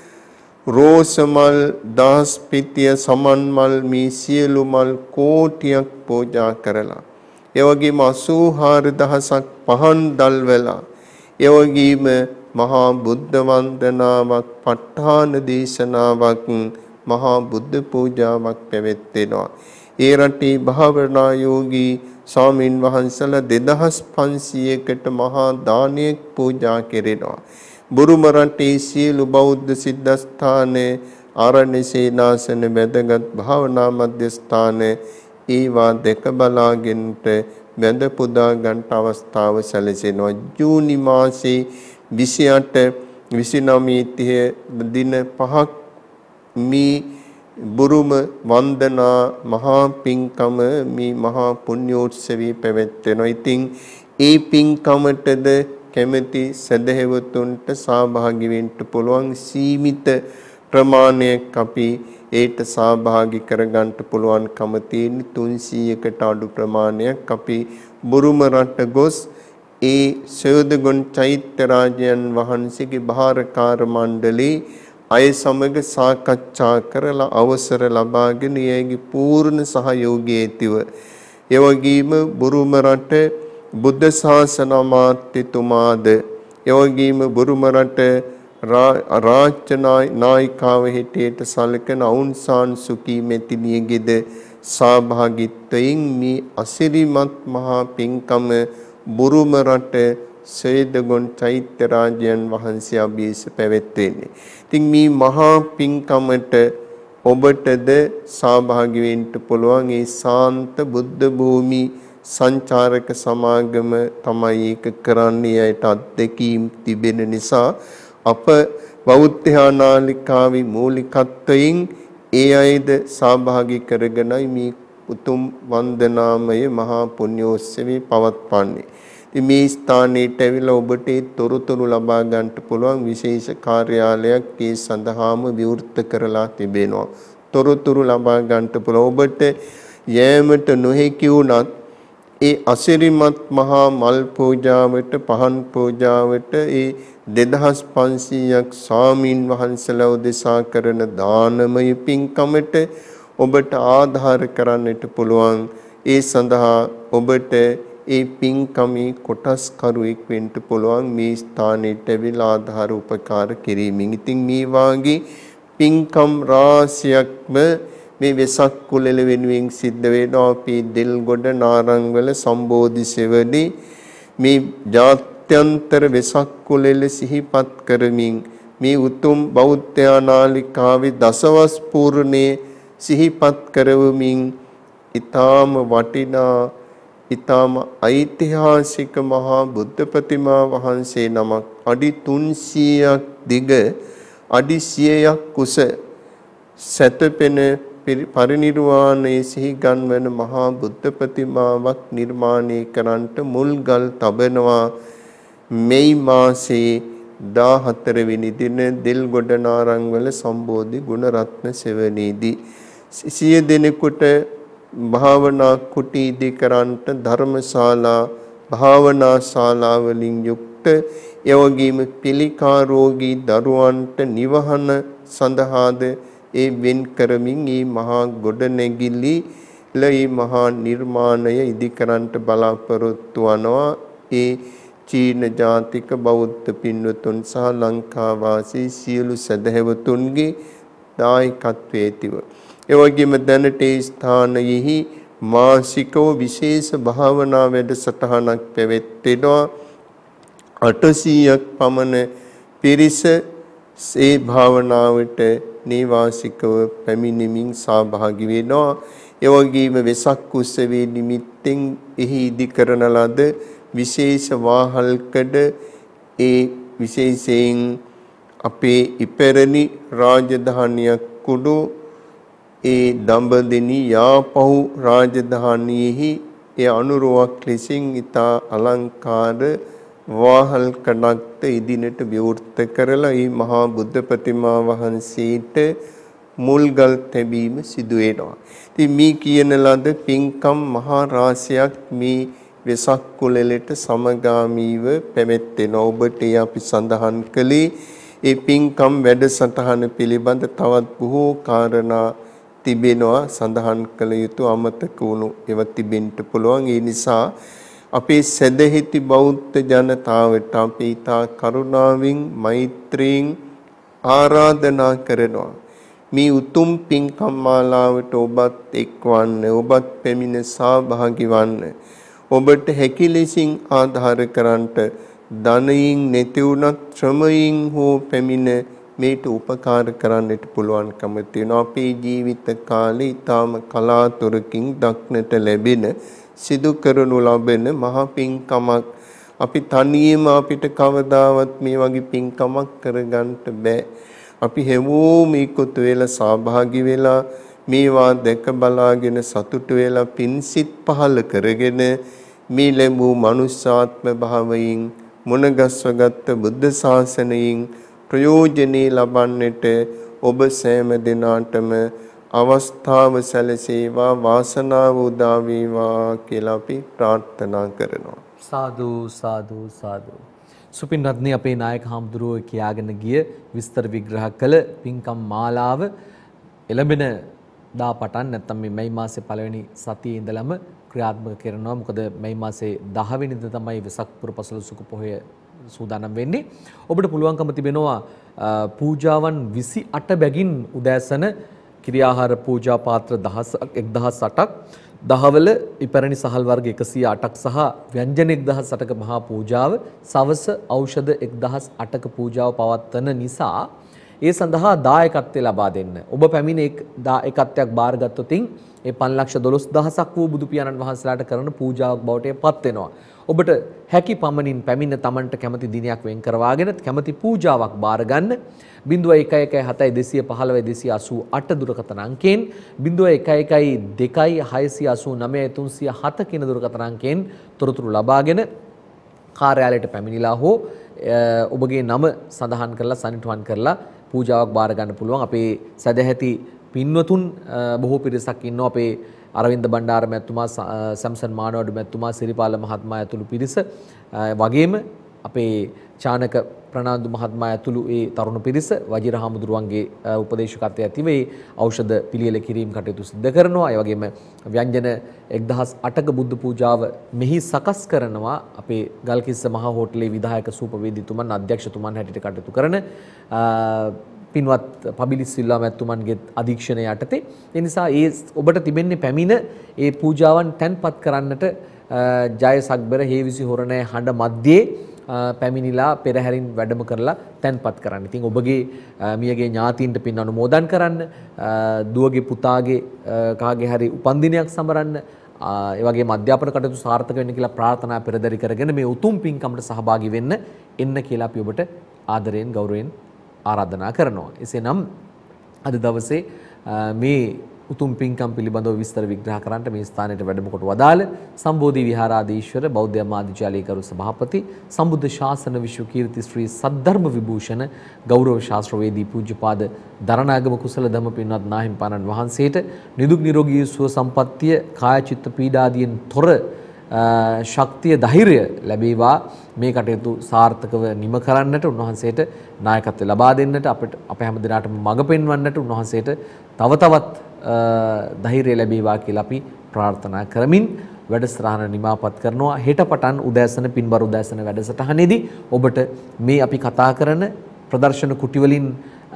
රෝසමල් දහස් පිටිය සමන්මල් මේ සියලු මල් කෝටියක් පූජා කරලා ඒ වගේම අසූ හාර දහසක් පහන් දල්වලා ඒ වගේම මහා බුද්ධ වන්දනාවක් ප ဋ ාණ දේශනාවක් මහා බුද්ධ පූජාවක් පැවැත්වෙනවා. ඒ රටේ භාවනා යෝගී ස්වාමින් වහන්සේලා දෙදහස් පන්සියයකට මහා දානයක් පූජා කෙරෙනවා. බුරුම රටේ සියලු බෞද්ධ සිද්ධාස්ථානයේ ආරණ්‍ය සේනාසන වැදගත් භාවනා මධ්‍යස්ථාන ඒවා දෙක බලාගෙනට වැඳ පුදා ගන්නට අවස්ථාව සැලසෙනවා. ජූනි මාසේ විසිඅට විසිනවය තිහ දින පහක් මේ බුරුම වන්දනා මහා පින්කම මේ මහා පුණ්‍යෝත්සවයේ පැවැත්වෙනවා. ඉතින් ඒ පින්කමටද කැමැති සදහැවතුන්ට සහභාගී වෙන්න පුළුවන් සීමිත ප්‍රමාණයක් අපි ඒට සහභාගී කරගන්න පුළුවන්කම තියෙන තුන්සීයකට අඩු ප්‍රමාණයක් අපි බුරුම රට ගොස් ඒ සයෝදගොන් චෛත්‍ය රාජයන් වහන්සේගේ භාරකාර මණ්ඩලේ අය සමග සාකච්ඡා කරලා අවසර ලබාගෙන එයගේ පූර්ණ සහයෝගය ඇතිව ඒ වගේම බුරුම රට බුද්ධ ශාසන අමාත්‍යතුමාද ඒ වගේම බුරුම රට රාජ්‍ය නායිකාව හිටියට සලකන අවුන් සාන් සුකී මෙතිණියගේද සහභාගීත්වයෙන් මේ අසිරිමත් මහා පින්කම බුරුම රට සේදගොන් චෛත්‍ය රාජයන් වහන්සේ අභියස පැවැත්වෙන්නේ. ඉතින් මේ මහා පින්කමට ඔබටද සහභාගී වෙන්න පුළුවන්. ඒ ශාන්ත බුද්ධ භූමි සංචාරක සමාගම තමයි ඒක කරන්නේ. අයට අත්දැකීම් තිබෙන නිසා අප බෞද්ධ නාලිකාවේ මූලිකත්වයෙන් ඒ අයද සහභාගී කරගෙනයි මේ උතුම් වන්දනාමය මහා පුණ්‍යෝත්සවය පවත්වන්නේ. ඉතින් මේ ස්ථානයට ඇවිල්ලා ඔබට තොරතුරු ලබා ගන්නට පුළුවන් විශේෂ කාර්යාලයක් ඒ සඳහාම විවෘත කරලා තිබෙනවා. තොරතුරු ලබා ගන්නට පුළුවන්. ඔබට යෑමට නොහැකි වුණත් ඒ අසිරිමත් මහා මල් පූජාවට පහන් පූජාවට ඒ දෙදහස් පන්සීයක් ස්වාමීන් වහන්සේලා උදෙසා කරන දානමය පින්කමට ඔබට ආධාර කරන්නට පුළුවන්. ඒ සඳහා ඔබට ඒ පින්කමේ කොටස්කරුවෙක් වෙන්න පුළුවන් මේ ස්ථානයට ඇවිල්ලා ආධාර උපකාර කිරීමෙන්. ඉතින් මේ වාගේ පින්කම් රාශියක්ම මේ වෙසක් කුලෙල වෙනුවෙන් සිද්ධ වෙනවා. අපි දෙල්ගොඩ නාරංවල සම්බෝධි සෙවණේ මේ ජාත්‍යන්තර වෙසක් කුලෙල සිහිපත් කරමින් මේ උතුම් බෞද්ධ නාලිකාවේ දසවස් පූර්ණයේ සිහිපත් කරවමින් ඊටාම වටිනා ඊටාම ඓතිහාසික මහා බුද්ධ ප්‍රතිමා වහන්සේ නමක් අඩි තුන්සීයක් දිග අඩි සියයක් කුස සැතපෙන පරිනිර්වාණයේ සිහි ගන්වන මහා බුද්ධ ප්‍රතිමාවක් නිර්මාණය කරන්නට මුල්ගල් තබනවා. මේ මාසේ දාහතර වෙනි දින දෙල්ගොඩ නාරංවල සම්බෝධි ගුණරත්න සෙවණේදී සිය දෙනෙකුට භාවනා කුටි ඉදි කරන්නට ධර්මශාලා භාවනා ශාලා වලින් යුක්ත ඒ වගේම පිළිකා රෝගී දරුවන්ට නිවහන සඳහාද ඒ වෙන් කරමින් මේ මහා ගොඩනැගිලි ලයි මහා නිර්මාණය ඉදි කරන්නට බලාපොරොත්තු වනවා. ඒ චීන ජාතික බෞද්ධ පින්වතුන් සහ ලංකා වාසී සියලු සදහැවතුන්ගේ දායකත්වයේ තිබ. ඒ වගේම දැනට ඒ ස්ථානයෙහි මාසිකව විශේෂ භාවනා වැඩසටහනක් පැවැත්වෙනවා. අටසීයක් පමණ පිරිස ඒ භාවනාවට නේවාසිකව පැමිණෙමින් සහභාගී වෙනවා. ඒ වගේම වෙසක් උත්සවයේ නිමිත්තෙන් එහි ඉදි කරන ලද විශේෂ වාහල්කඩ ඒ විශේෂයෙන් අපේ ඉපැරණි රාජධානියක් කුඩු ඒ දඹදෙණි යාපහු රාජධානියෙහි ඒ අනුරුවක් ලෙසින් ඉතා අලංකාර වාහල් කඩක්ද ඉදිනට විවෘත කරලා මේ මහා බුද්ධ ප්‍රතිමා වහන්සේට මුල්ගල් තැබීම සිදු වෙනවා. ඉතින් මේ කියන ලද පින්කම් මහා රාශියක් මේ වෙසක් කුලෙලට සමගාමීව පැවැත්වෙන ඔබට අපි සඳහන් කළේ ඒ පින්කම් වැඩසටහන පිළිබඳ තවත් බොහෝ කාරණා තිබෙනවා. සඳහන් කළ යුතු අමතක වුණු ඒවා තිබෙන්න පුළුවන්. ඒ නිසා අපේ සදහිති බෞද්ධ ජනතාවට අපි තා කරුණාවෙන් මෛත්‍රියෙන් ආරාධනා කරනවා මේ උතුම් පින්කම් මාලාවට ඔබත් එක්වන්න, ඔබත් පැමිණ සහභාගී වන්න. ඔබට හැකි ලෙසින් ආධාර කරන්නට ධනයෙන් නැති වුණත් ශ්‍රමයෙන් හෝ පැමිණ මේට උපකාර කරන්නට පුළුවන්කම තියෙනවා. අපේ ජීවිත කාලේ ඊටාම කලාතුරකින් දක්නට ලැබෙන සිදු කරනු ලබන මහා පින්කමක්. අපි තනියම අපිට කවදාවත් මේ වගේ පින්කමක් කරගන්නට බෑ. අපි හැමෝම එකතු වෙලා සහභාගී වෙලා මේවා දැක බලාගෙන සතුටු වෙලා පින්සිත පහල කරගෙන මේ ලැබූ මනුෂ්‍යාත්ම භාවයෙන් මුණගස්වගත් බුද්ධ ශාසනයෙන් ප්‍රයෝජනෙ ලබන්නට ඔබ සෑම දිනාටම අවස්ථාව සැලසේවා, වාසනාව උදා වේවා කියලා අපි ප්‍රාර්ථනා කරනවා. සාදු සාදු සාදු. සුපින්වත්නි, අපේ නායක හාමුදුරුවෝ කියාගෙන ගිය විස්තර විග්‍රහ කළ පින්කම් මාලාව එළඹෙන දා පටන් නැත්නම් මේ මැයි මාසේ පළවෙනි සතියේ ඉඳලම ක්‍රියාත්මක කරනවා. මොකද මැයි මාසේ දහ වෙනිදා තමයි වෙසක් පුර පසළොස්වක පොහොය සූදානම් වෙන්නේ. ඔබට පුළුවන්කම තිබෙනවා පූජාවන් විසි අට බැගින් උදෑසන කිරියාහාර පූජා පාත්‍ර එක්දහස් අටක්, දහවල ඉපැරණි සහල් වර්ග එකසිය අටක් සහ ව්‍යංජන එක්දහස් අටක මහා පූජාව, සවස ඖෂධ එක්දහස් අටක පූජාව පවත්වන නිසා ඒ සඳහා දායකත්වය ලබා දෙන්න. ඔබ පැමිණ එක් දායකත්වයක් බාරගත්තොතින් ඒ පන්ලක්ෂ දොළොස් දහසක් වූ බුදු පියාණන් වහන්සේලාට කරන පූජාවක් බවට පත් වෙනවා. ඔබට හැකි පමණින් පැමිණ තමන්ට කැමති දිනයක් වෙන් කරවාගෙන කැමති පූජාවක් බාර ගන්න. බිංදුව එක එකයි හතයි දෙසිය පහළොව දෙසිය අසූ අට දුරකථන අංකයෙන්, බිංදුව එක එකයි දෙකයි හයසිය අසූ නවයයි තුන්සිය හත කියන දුරකථන අංකයෙන් තොරතුරු ලබාගෙන කාර්යාලයට පැමිණිලා හෝ ඔබගේ නම සඳහන් කරලා සනිටුහන් කරලා පූජාවක් බාර ගන්න පුළුවන්. අපේ සදැහැති පින්වතුන් බොහෝ පිරිසක් ඉන්නවා. අපේ අරවින්ද බණ්ඩාර මැතිතුමා, සැම්සන් මානවඩු මැතිතුමා, සිරිපාල මහත්මයා ඇතුළු පිරිස වගේම අපේ චානක ප්‍රනාන්දු මහත්මයා ඇතුළු ඒ තරුණ පිරිස වජිර හාමුදුරුවන්ගේ උපදේශකත්වයේ ඇතිව ඒ ඖෂධ පිළියෙල කිරීම කටයුතු සිදු කරනවා. ඒ වගේම ව්‍යංජන එක්දහස් අටක බුද්ධ පූජාව මෙහි සකස් කරනවා අපේ ගල්කිස්ස මහා හෝටලේ විධායක සූපවේදීතුමන්, අධ්‍යක්ෂතුමන් හැටියට කටයුතු කරන පින්වත් පබිලිස් සිල්වා මැතිතුමන්ගේ අධීක්ෂණය යටතේ. ඒ නිසා ඒ ඔබට තිබෙන්නේ පැමිණ ඒ පූජාවන් තැන්පත් කරන්නට ජය සක්බර හේවිසි හොරණේ හඬ මැද්දේ පැමිණිලා පෙරහැරින් වැඩම කරලා තැන්පත් කරන්න. ඉතින් ඔබගේ මියගේ ඥාතීන්ට පින් අනුමෝදන් කරන්න, දුවගේ පුතාගේ කාගේ හරි උපන්දිනයක් සමරන්න, ඒ වගේම අධ්‍යාපන කටයුතු සාර්ථක වෙන්න කියලා ප්‍රාර්ථනා පෙරදරි කරගෙන මේ උතුම් පින්කමට සහභාගී වෙන්න එන්න කියලා අපි ඔබට ආදරයෙන් ගෞරවයෙන් ආරාධනා කරනවා. එසේනම් අද දවසේ මේ උතුම් පින්කම් පිළිබඳව විස්තර විග්‍රහ කරන්නට මේ ස්ථානයට වැඩම කොට වදාළ සම්බෝධි විහාරාධීශ්වර බෞද්ධ අමාත්‍යාලයේ කරු සභාපති, සම්බුද්ධ ශාසන විශ්ව කීර්ති ශ්‍රී සද්ධර්ම විභූෂණ ගෞරව ශාස්ත්‍රවේදී පූජ්‍යපාද දරණාගම කුසල ධම්ම පින්වත් නාහිමිපාණන් වහන්සේට නිදුක් නිරෝගී සුව සම්පන්නිය කාය චිත්ත පීඩාදියෙන් තොර ශක්තිය ධෛර්යය ලැබේවා. මේ කටයුතු සාර්ථකව නිම කරන්නට උන්වහන්සේට නායකත්වය ලබා දෙන්නට අපිට අප හැම දිනකටම මඟ පෙන්වන්නට උන්වහන්සේට තව තවත් ධෛර්යය ලැබේවා කියලා අපි ප්‍රාර්ථනා කරමින් වැඩසටහන නිමාපත් කරනවා. හෙට පටන් උදෑසන පින්බර උදෑසන වැඩසටහනේදී ඔබට මේ අපි කතා කරන ප්‍රදර්ශන කුටි වලින්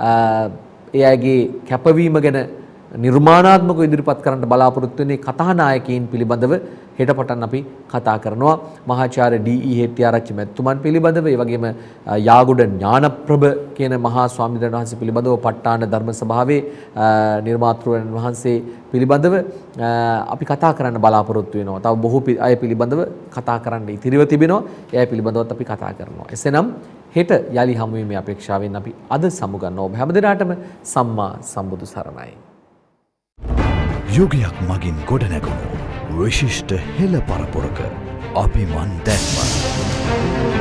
ඒ අයගේ කැපවීම ගැන නිර්මාණාත්මකව ඉදිරිපත් කරන්න බලාපොරොත්තු වෙන කතානායකයින් පිළිබඳව හෙට පටන් අපි කතා කරනවා. මහාචාර්ය ඩී.ඊ. හෙට්ටිආරච්චි මැතිතුමන් පිළිබඳව, ඒ වගේම යාගොඩ ඥානප්‍රභ කියන මහා ස්වාමීන් වහන්සේ පිළිබඳව, ප ဋ ාණ ධර්ම සභාවේ නිර්මාතෘන් වහන්සේ පිළිබඳව අපි කතා කරන්න බලාපොරොත්තු වෙනවා. තව බොහෝ අය පිළිබඳව කතා කරන්න ඉතිරිව තිබෙනවා. ඒ අය පිළිබඳවත් අපි කතා කරනවා. එසේනම් හෙට යලි හමු වීමේ අපේක්ෂාවෙන් අපි අද සමුගන්නවා. ඔබ හැමදෙනාටම සම්මා සම්බුදු සරණයි. යුගයක් මගින් ගොඩනැගුණු විශිෂ්ට හෙළ පරපුරක අපි මන් දැක්ම